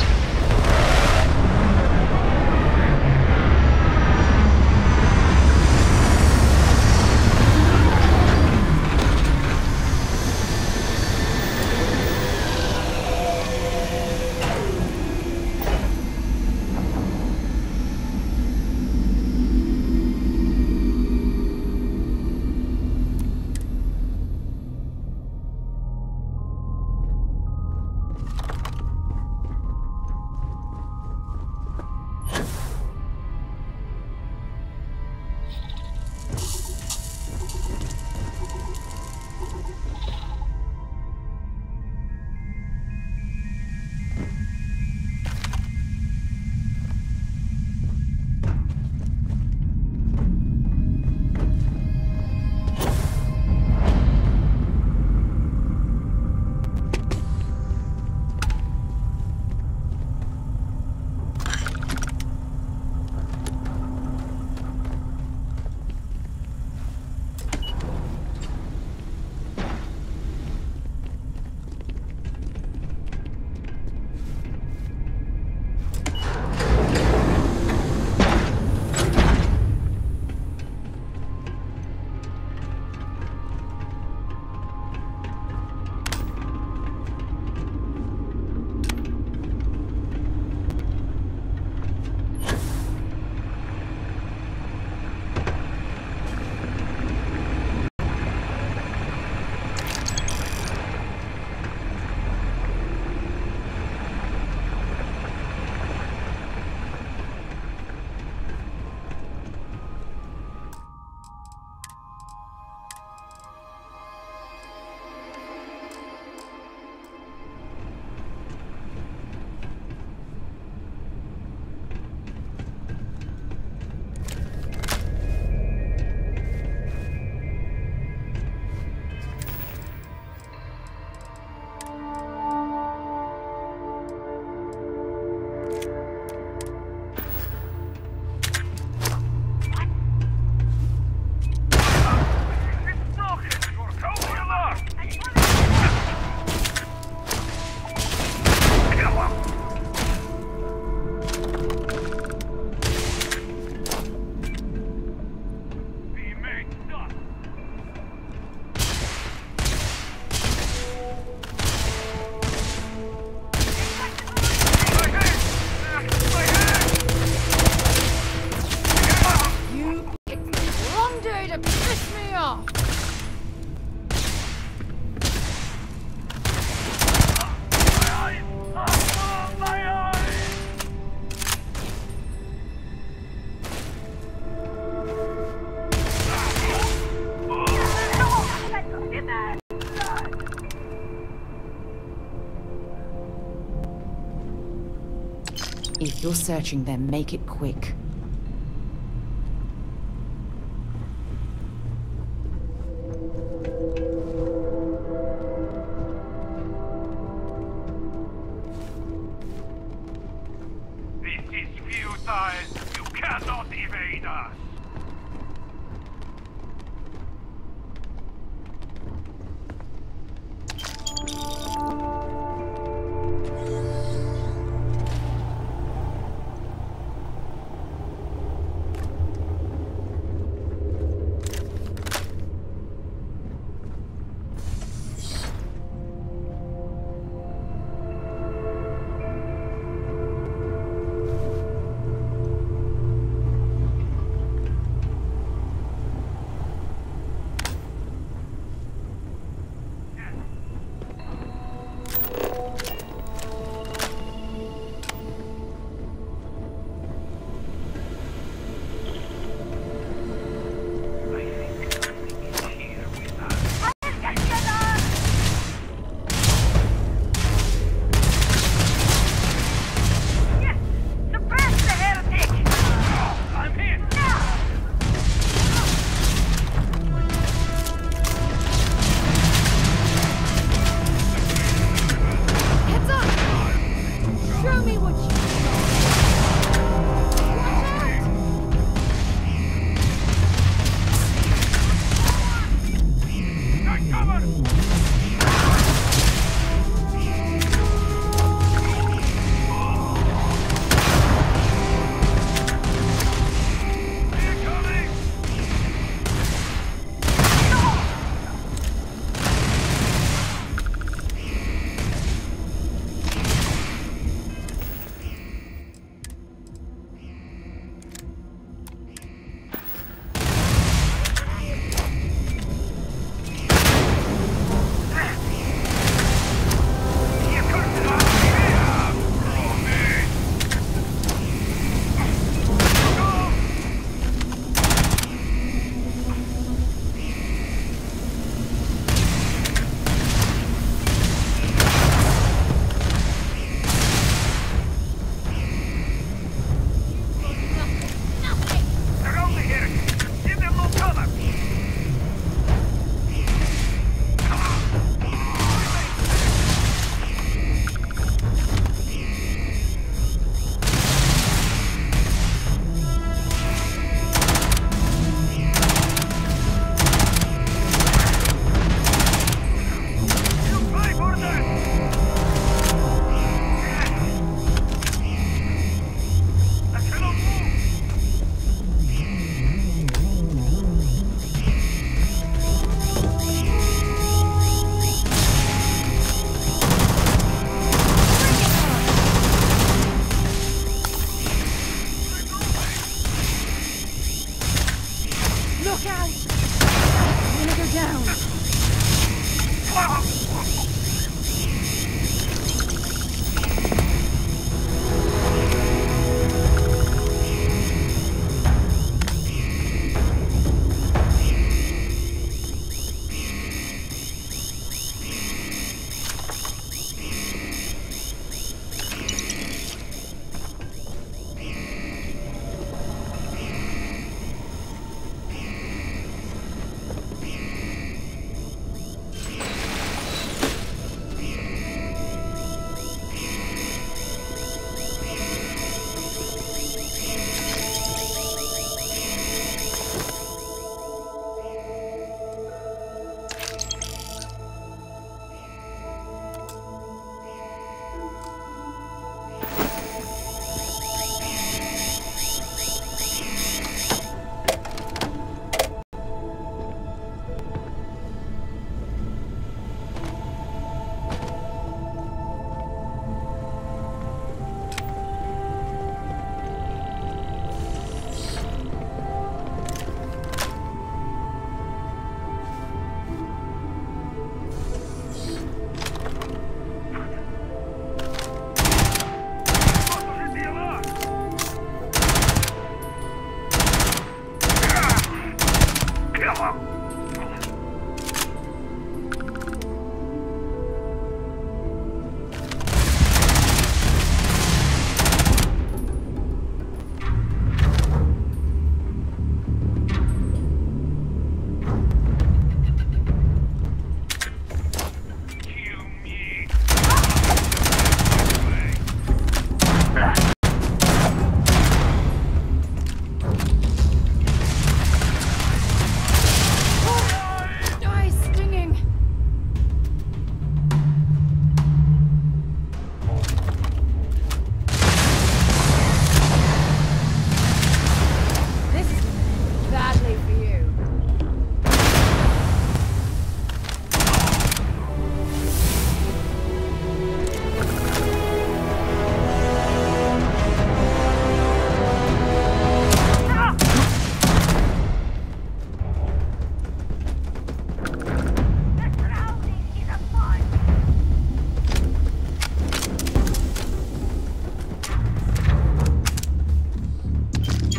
If you're searching them, make it quick. This is futile. You cannot evade us.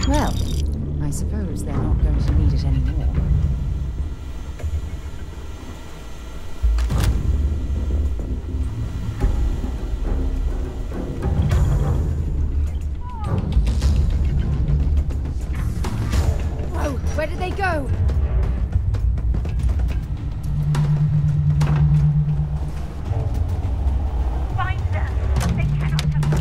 Well, I suppose they're not going to need it anymore. Whoa, where did they go? Find them. They cannot have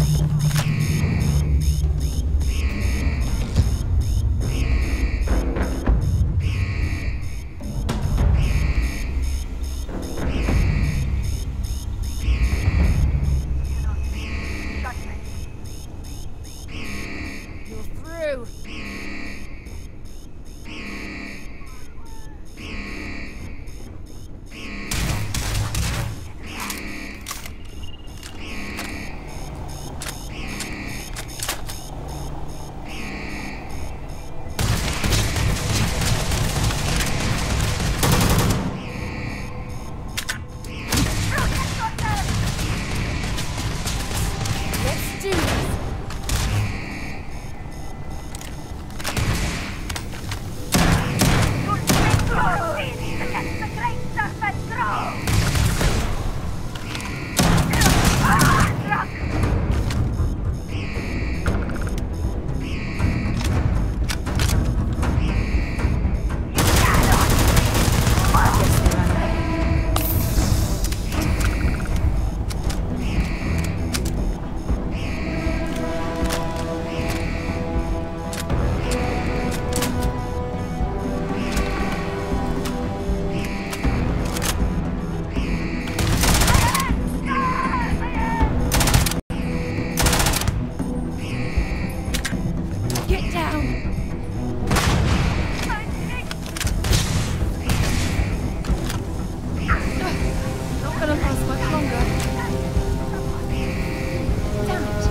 You're through. Let's do this. Against the great serpent throne! Get down. Not gonna last much longer. Damn it.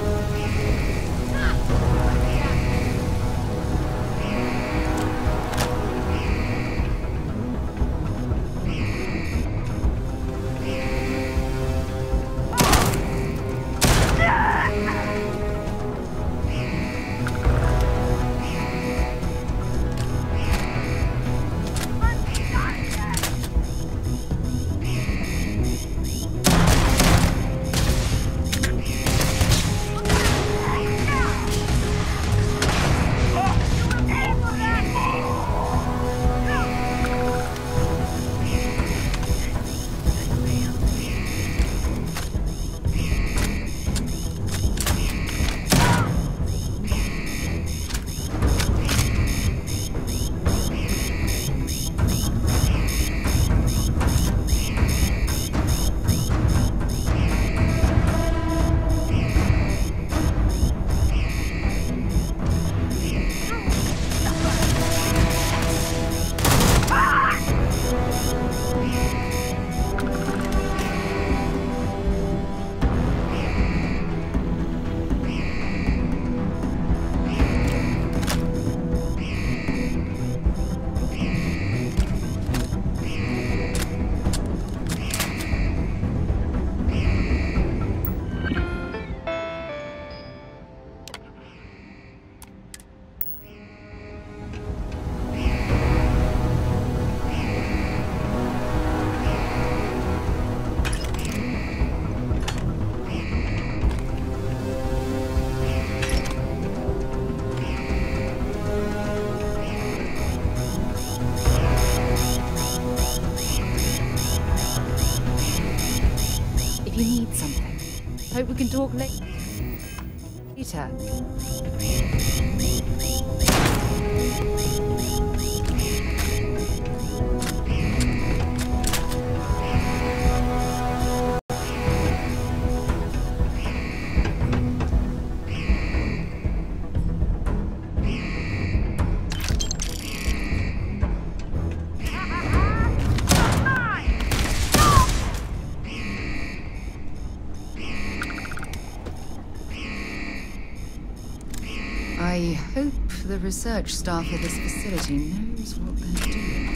If you need something, hope we can talk later. I hope the research staff at this facility knows what they're doing.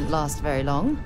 didn't last very long.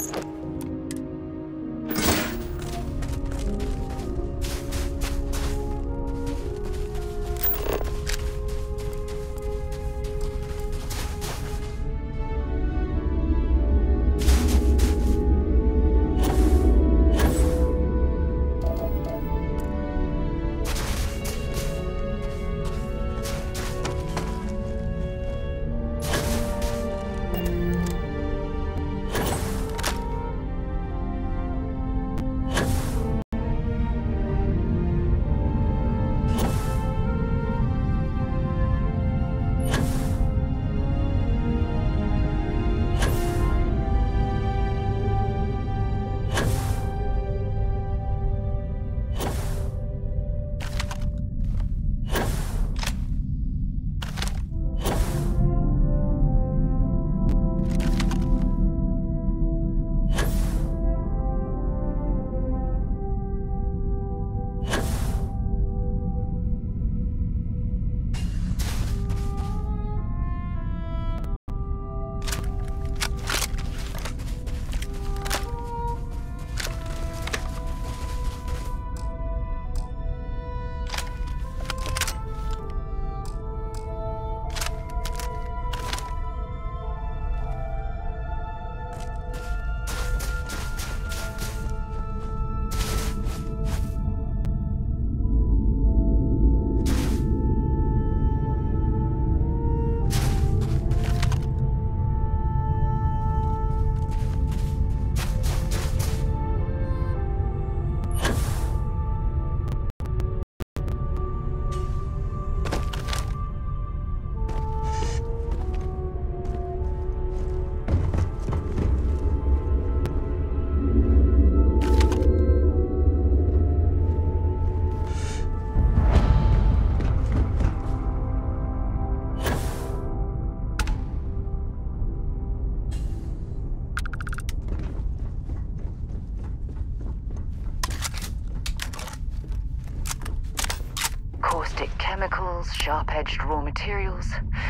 Chemicals, sharp-edged raw materials.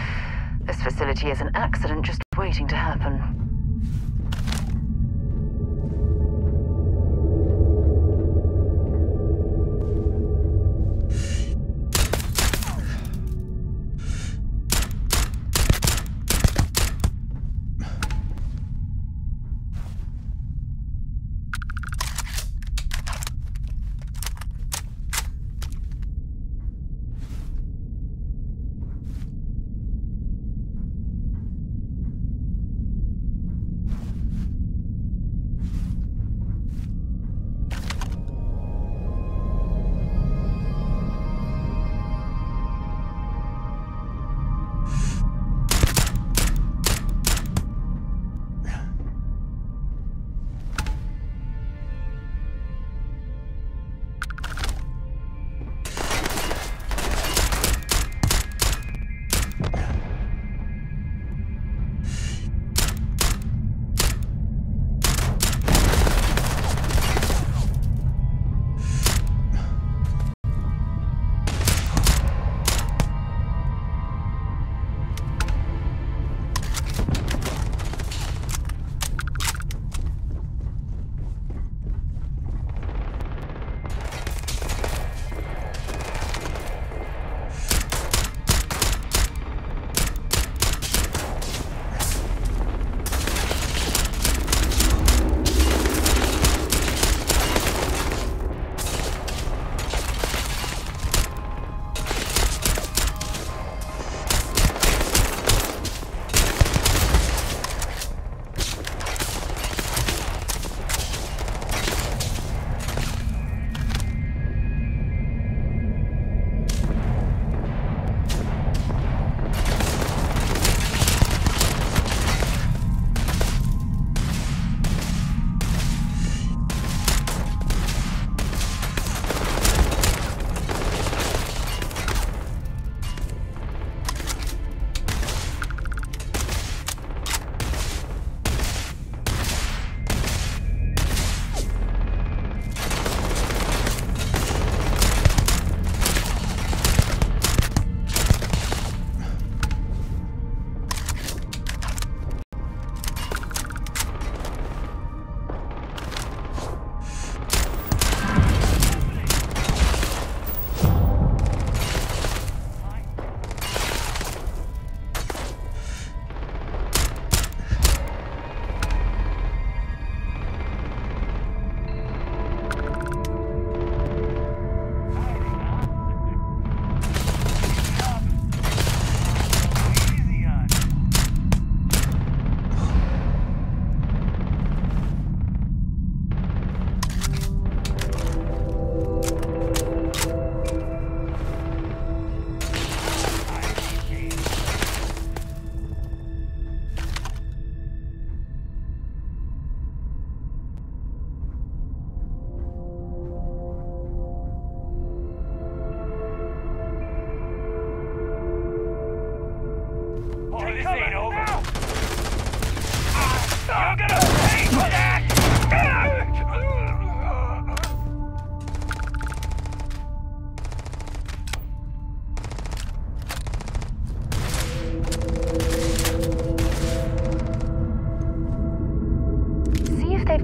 This facility is an accident just waiting to happen.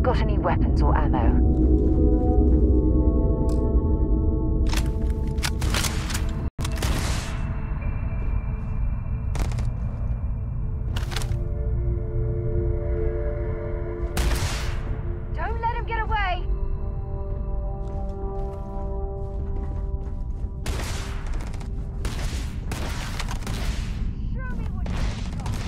got any weapons or ammo? Don't let him get away! Show me what you've got.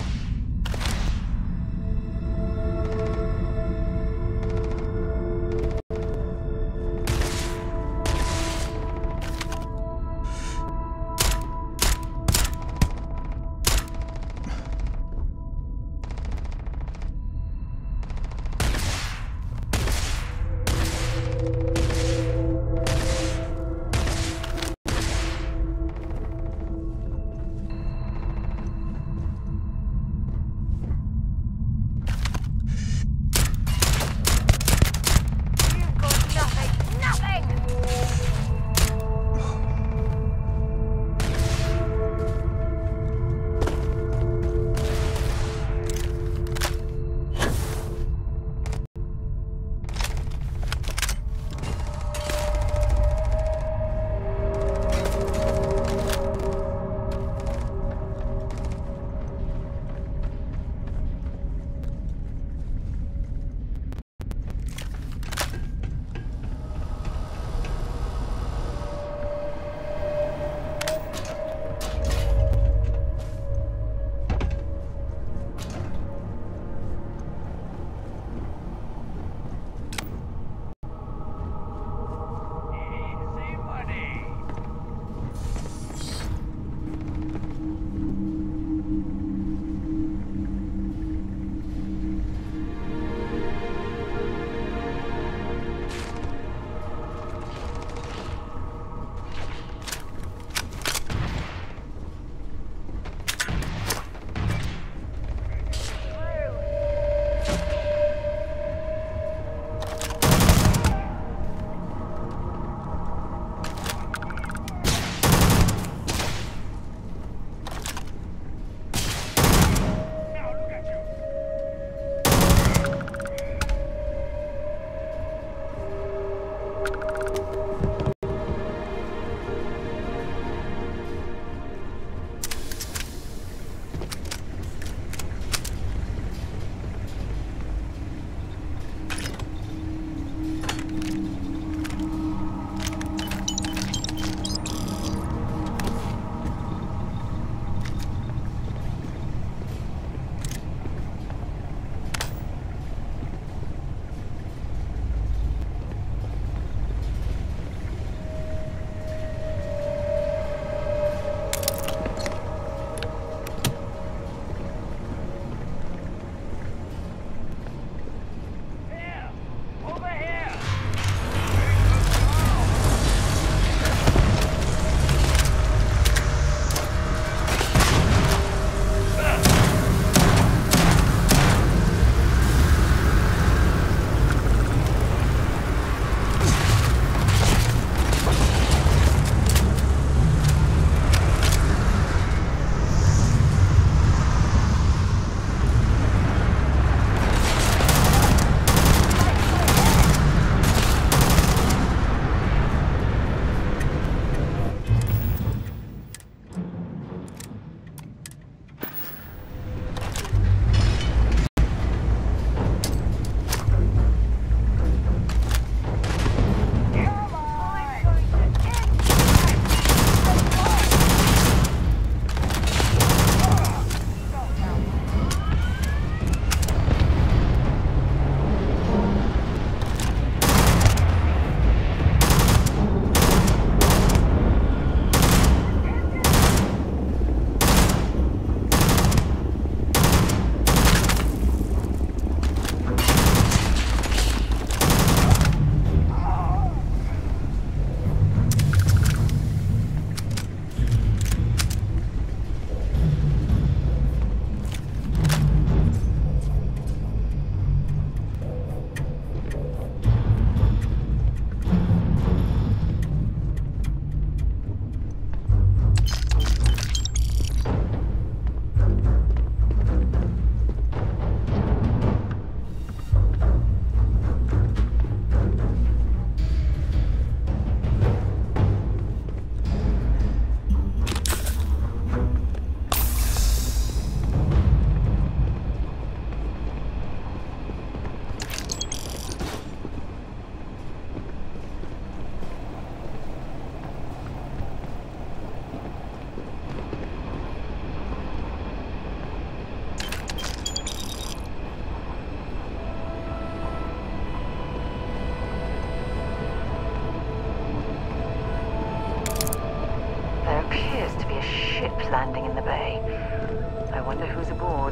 landing in the bay. I wonder who's aboard.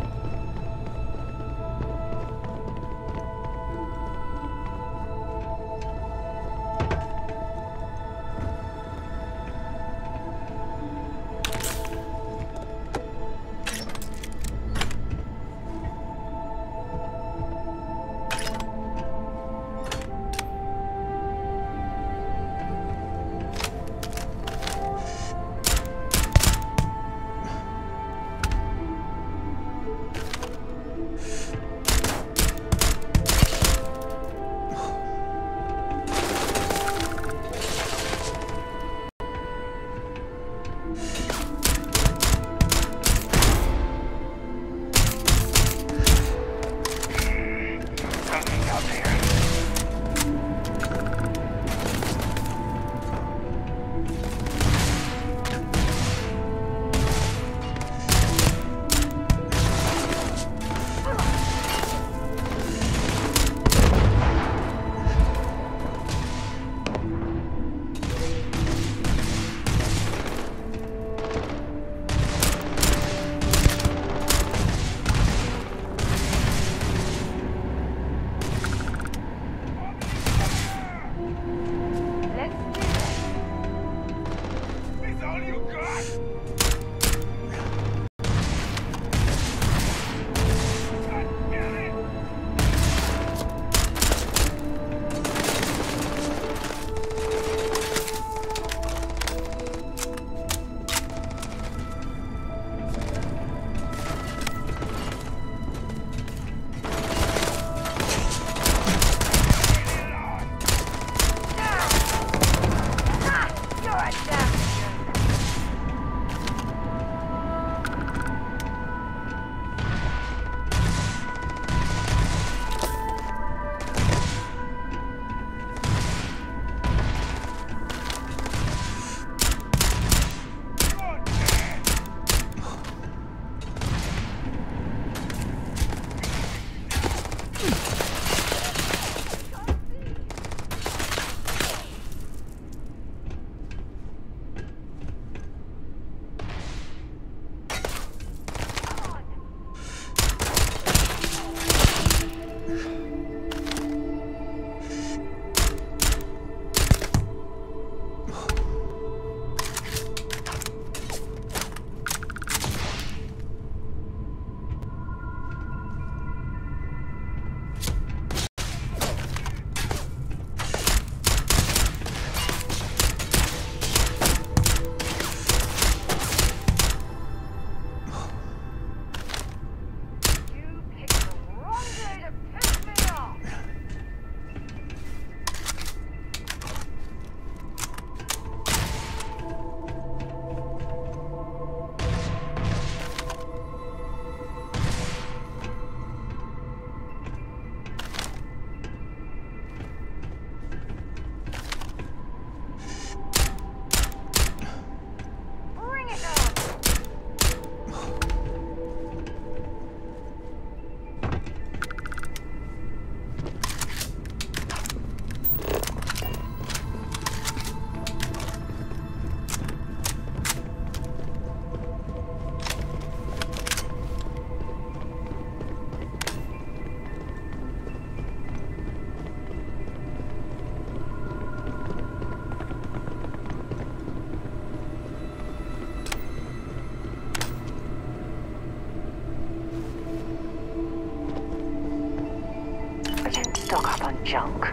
Stock up on junk.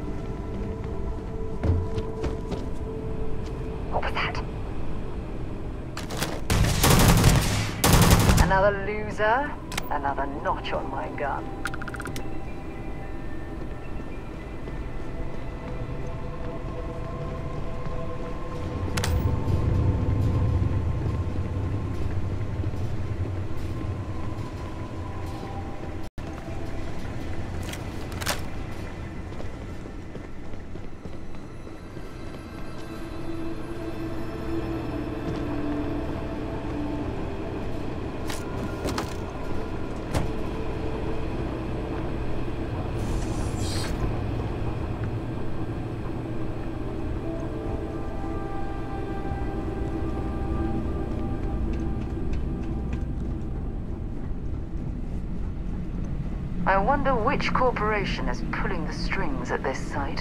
What was that? Another loser, another notch on my gun. I wonder which corporation is pulling the strings at this site.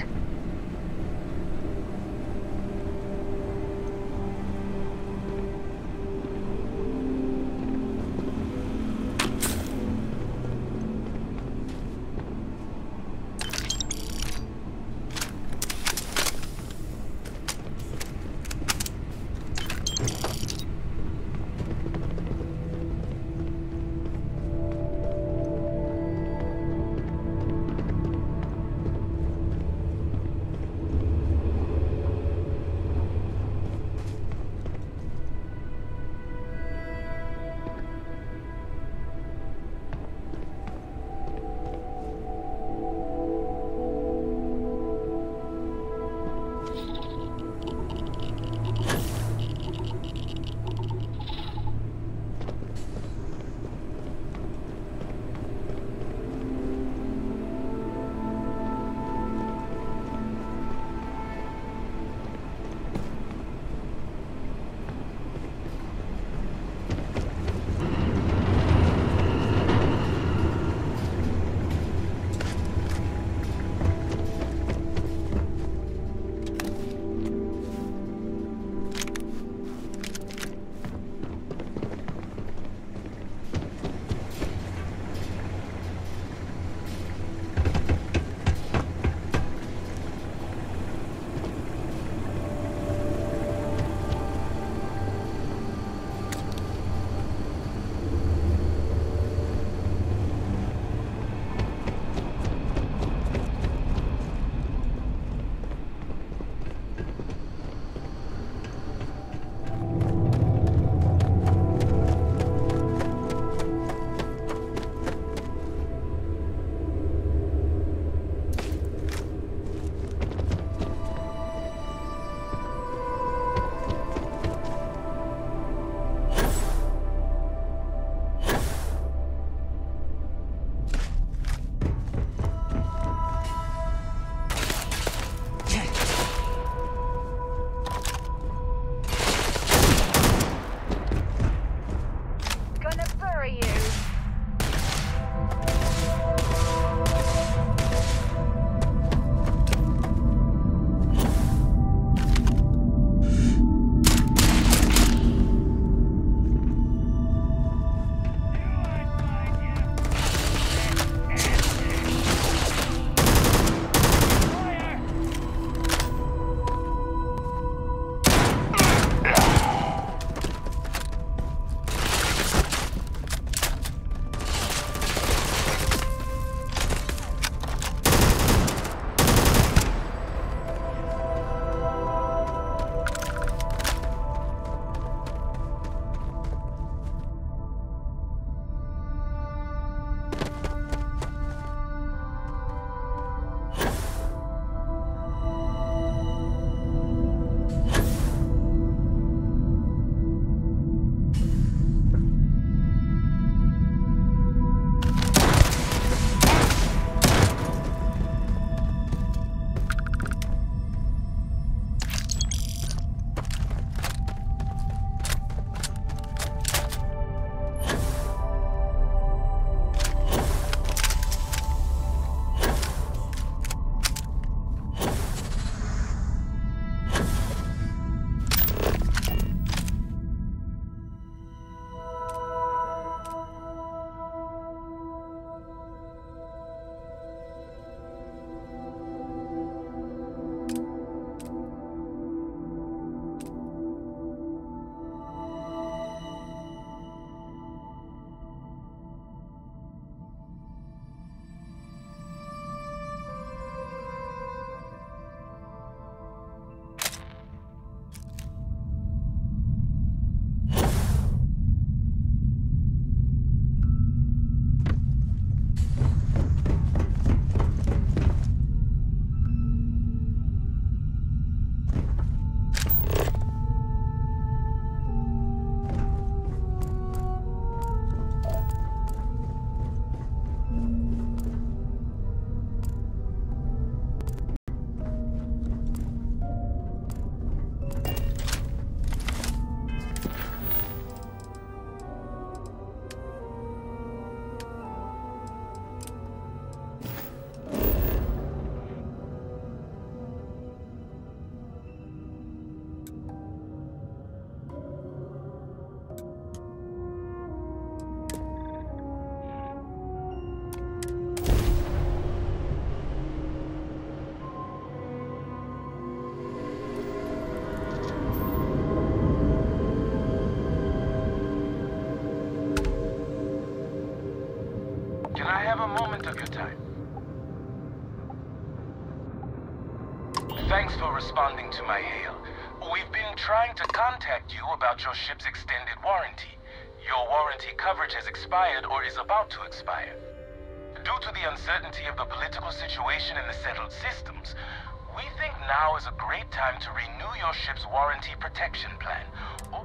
Thanks for responding to my hail. We've been trying to contact you about your ship's extended warranty. Your warranty coverage has expired or is about to expire. Due to the uncertainty of the political situation in the settled systems, we think now is a great time to renew your ship's warranty protection plan. Or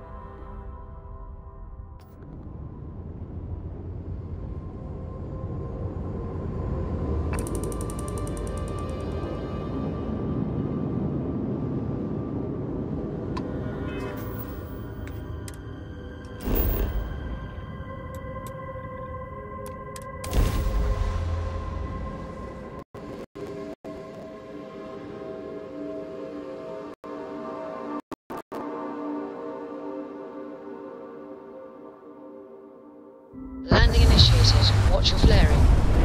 Landing initiated. Watch your flaring.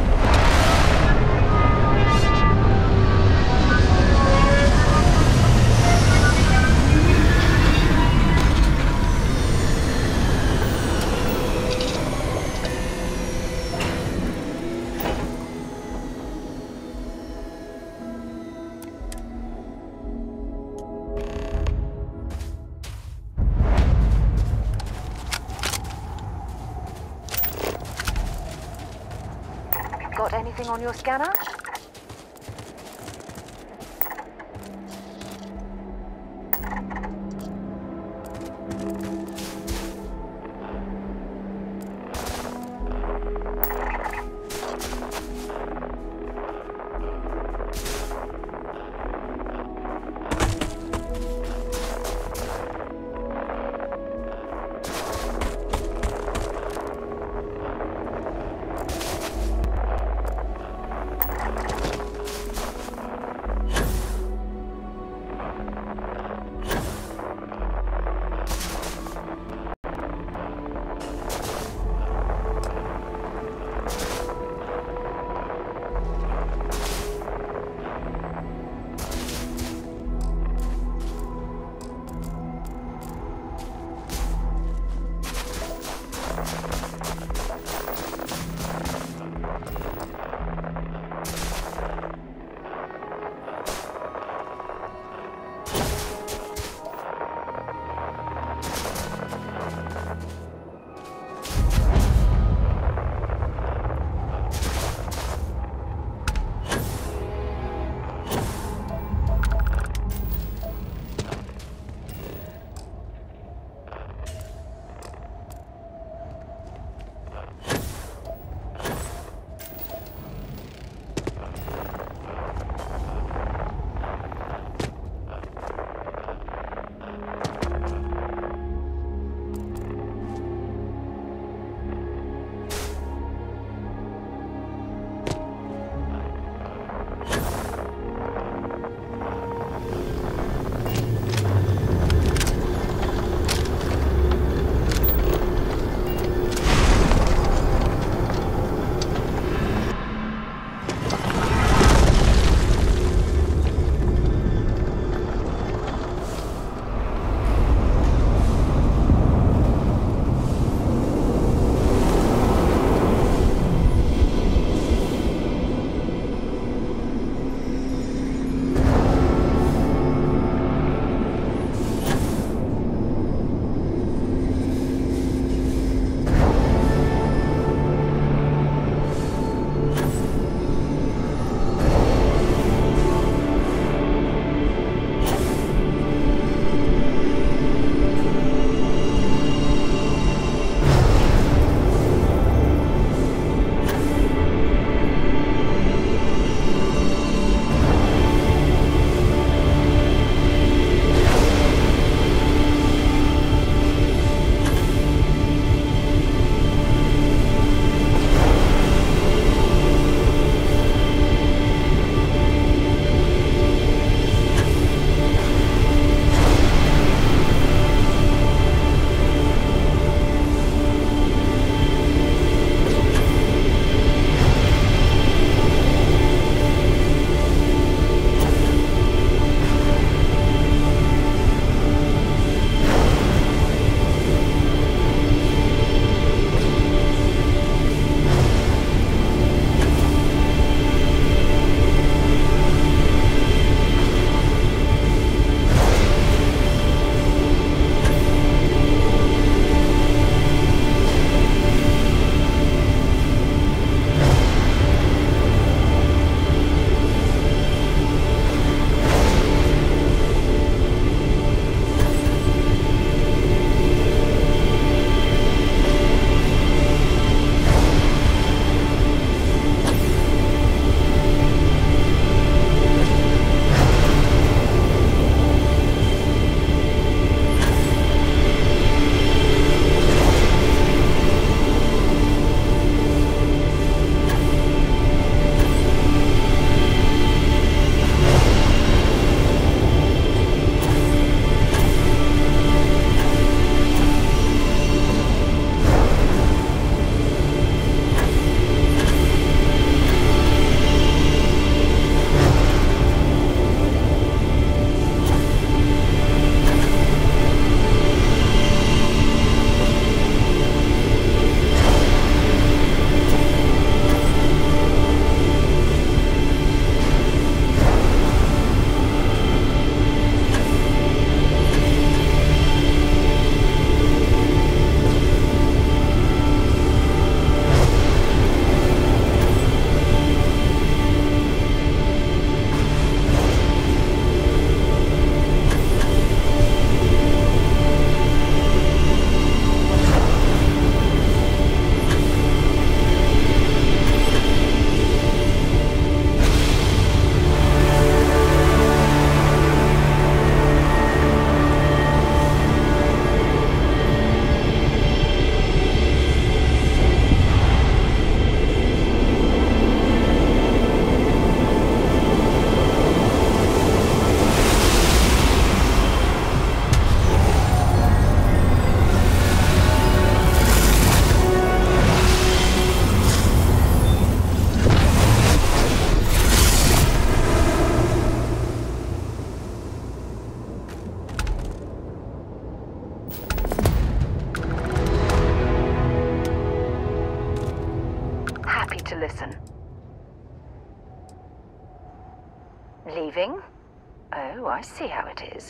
Got anything on your scanner? Leaving? Oh, I see how it is.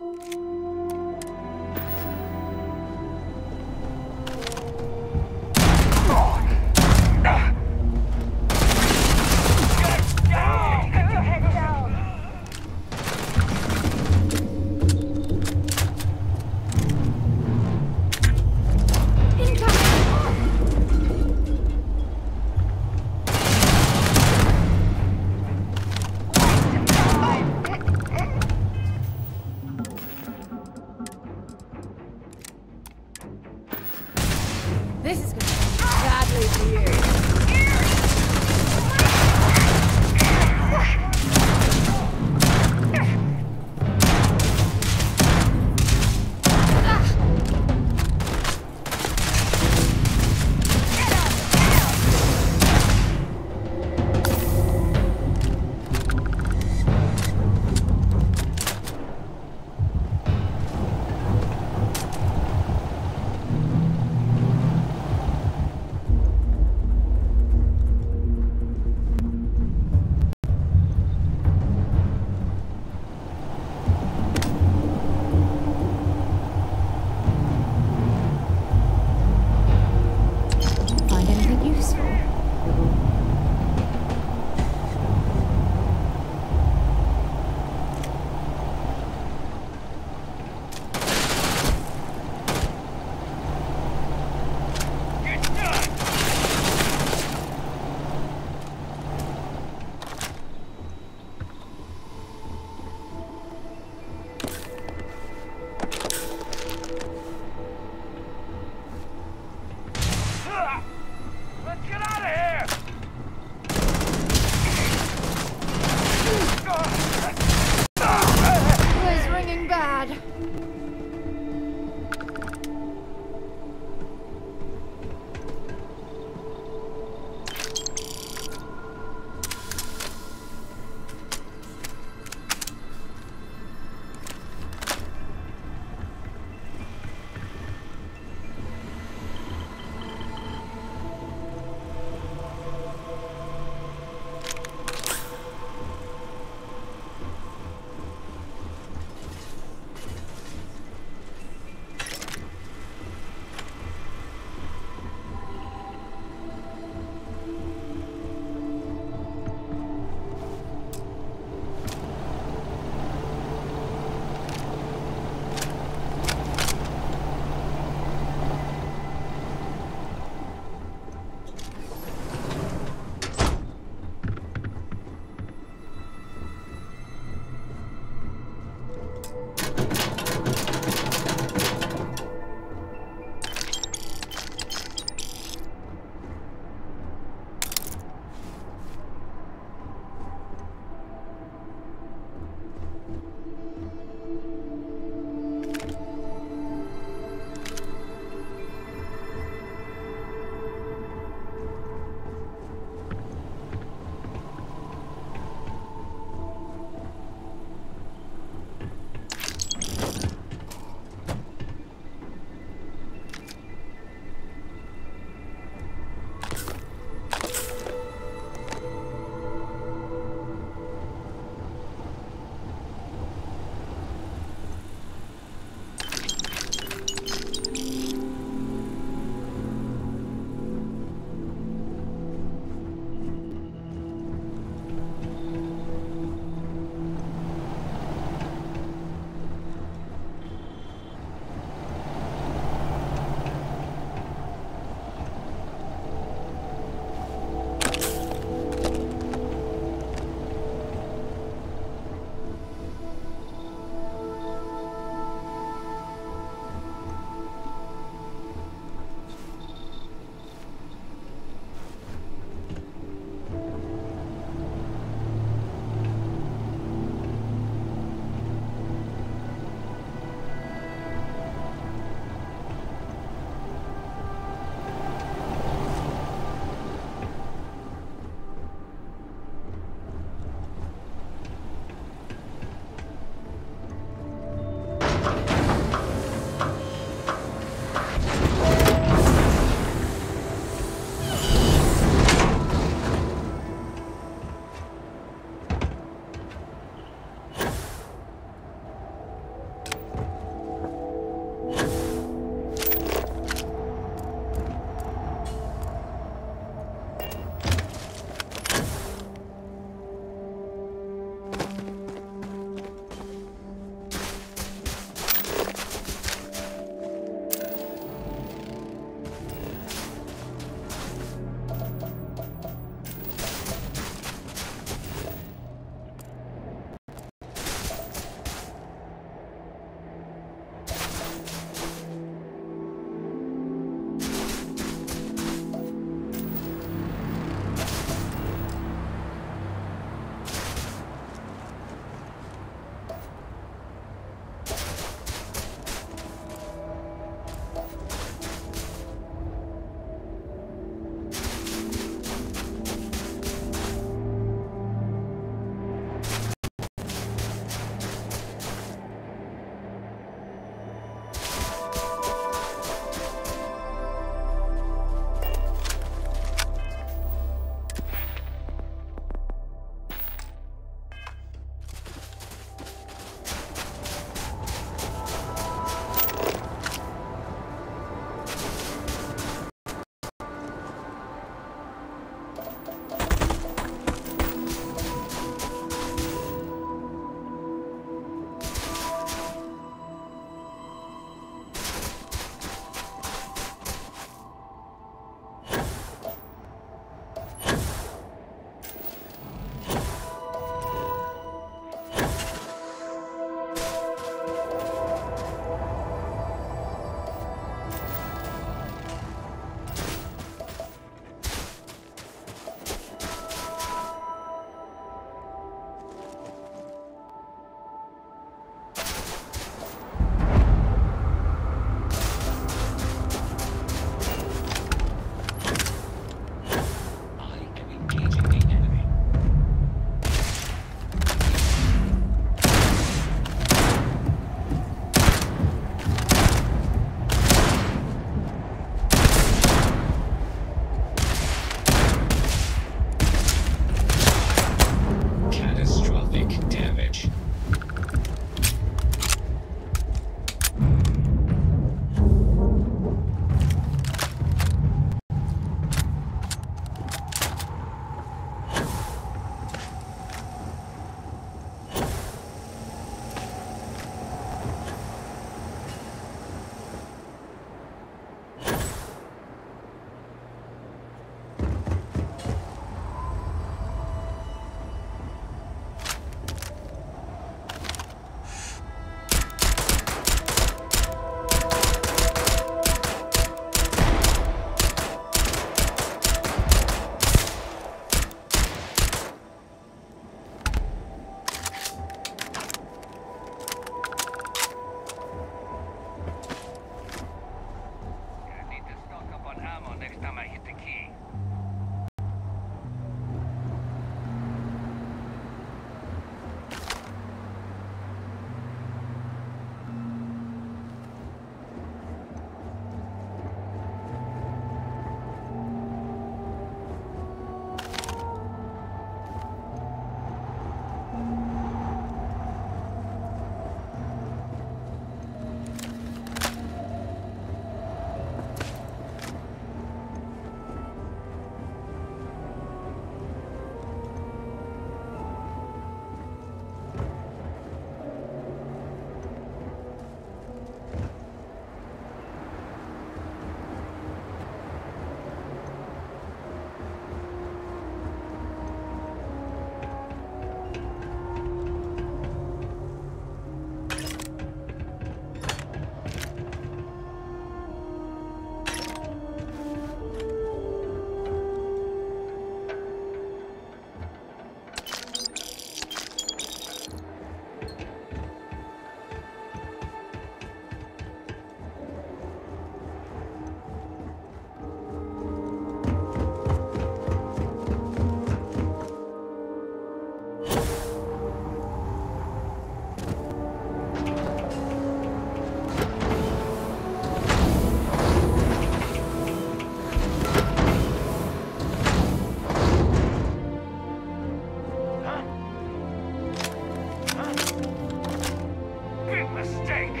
big mistake.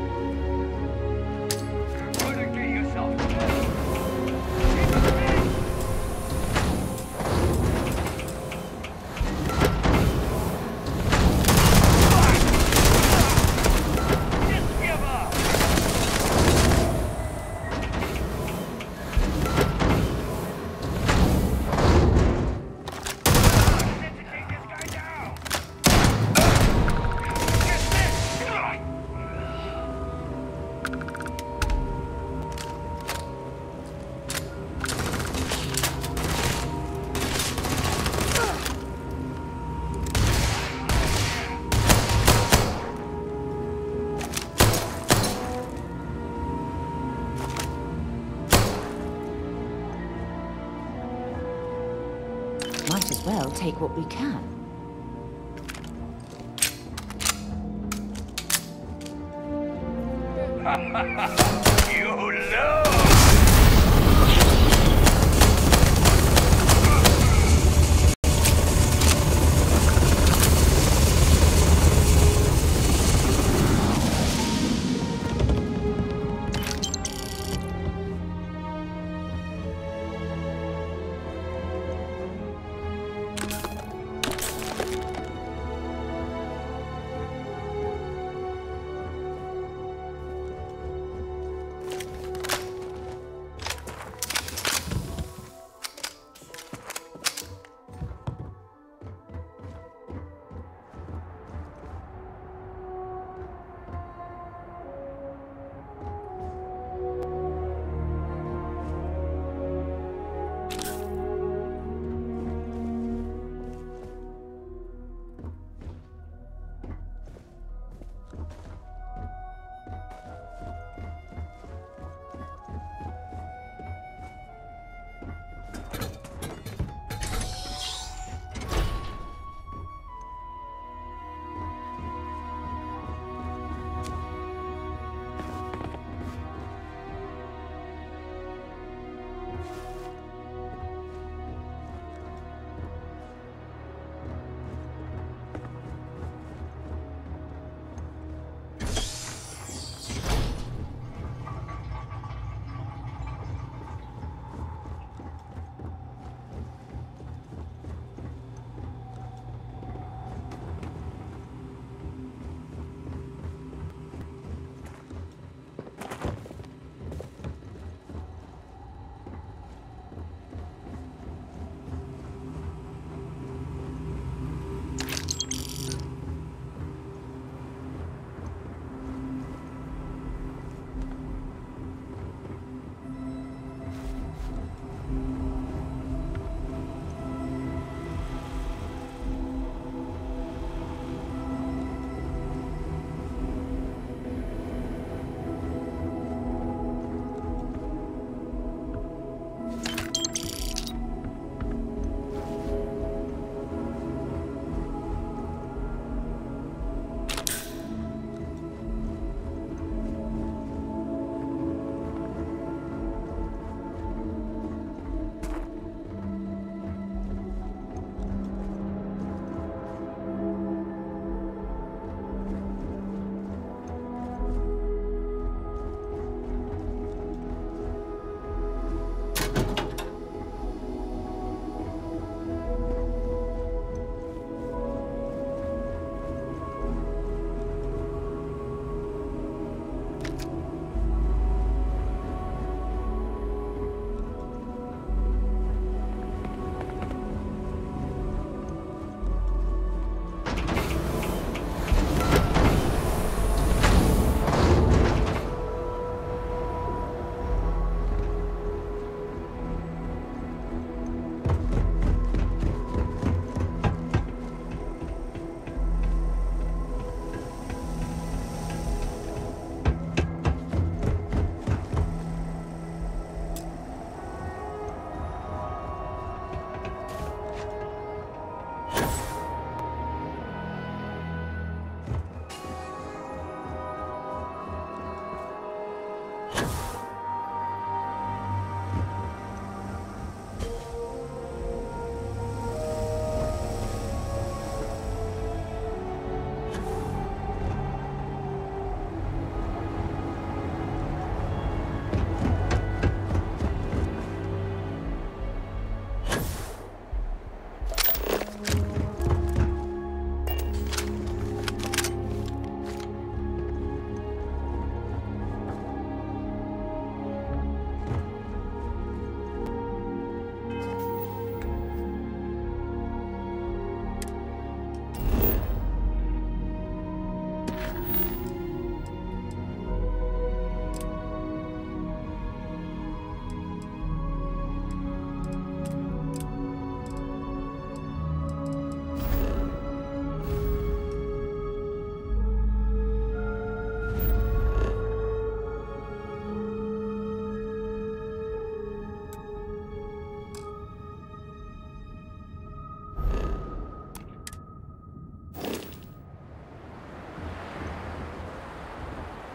You're gonna get yourself killed. Might as well take what we can. You love!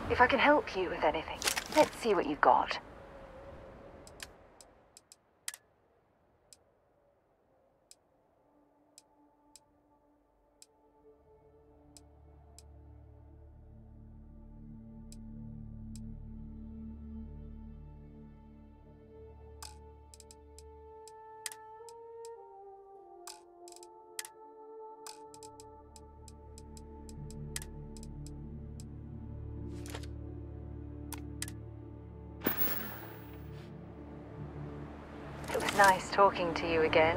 If I can help you with anything, let's see what you've got. It was nice talking to you again.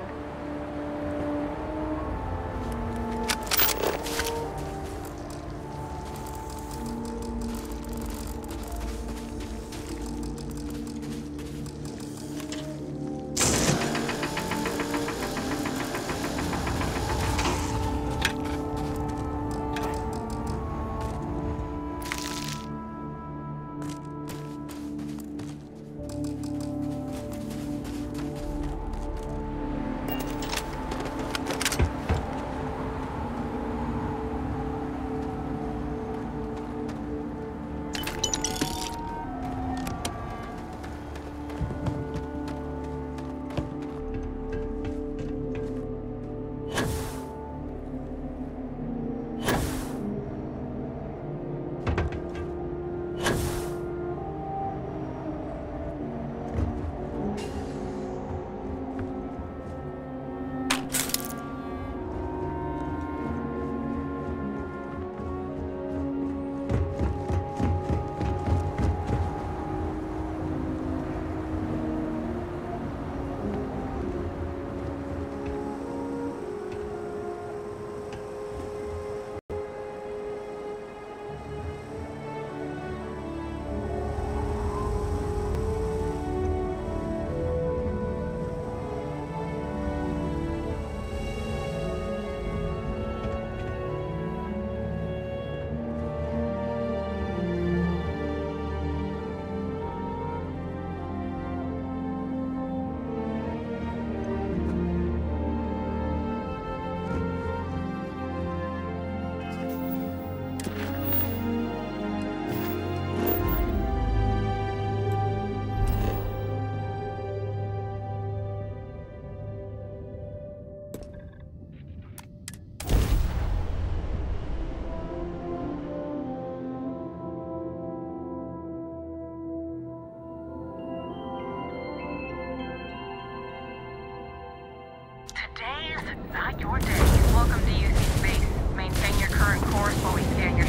Today's not your day. Welcome to U C Space. Maintain your current course while we scan your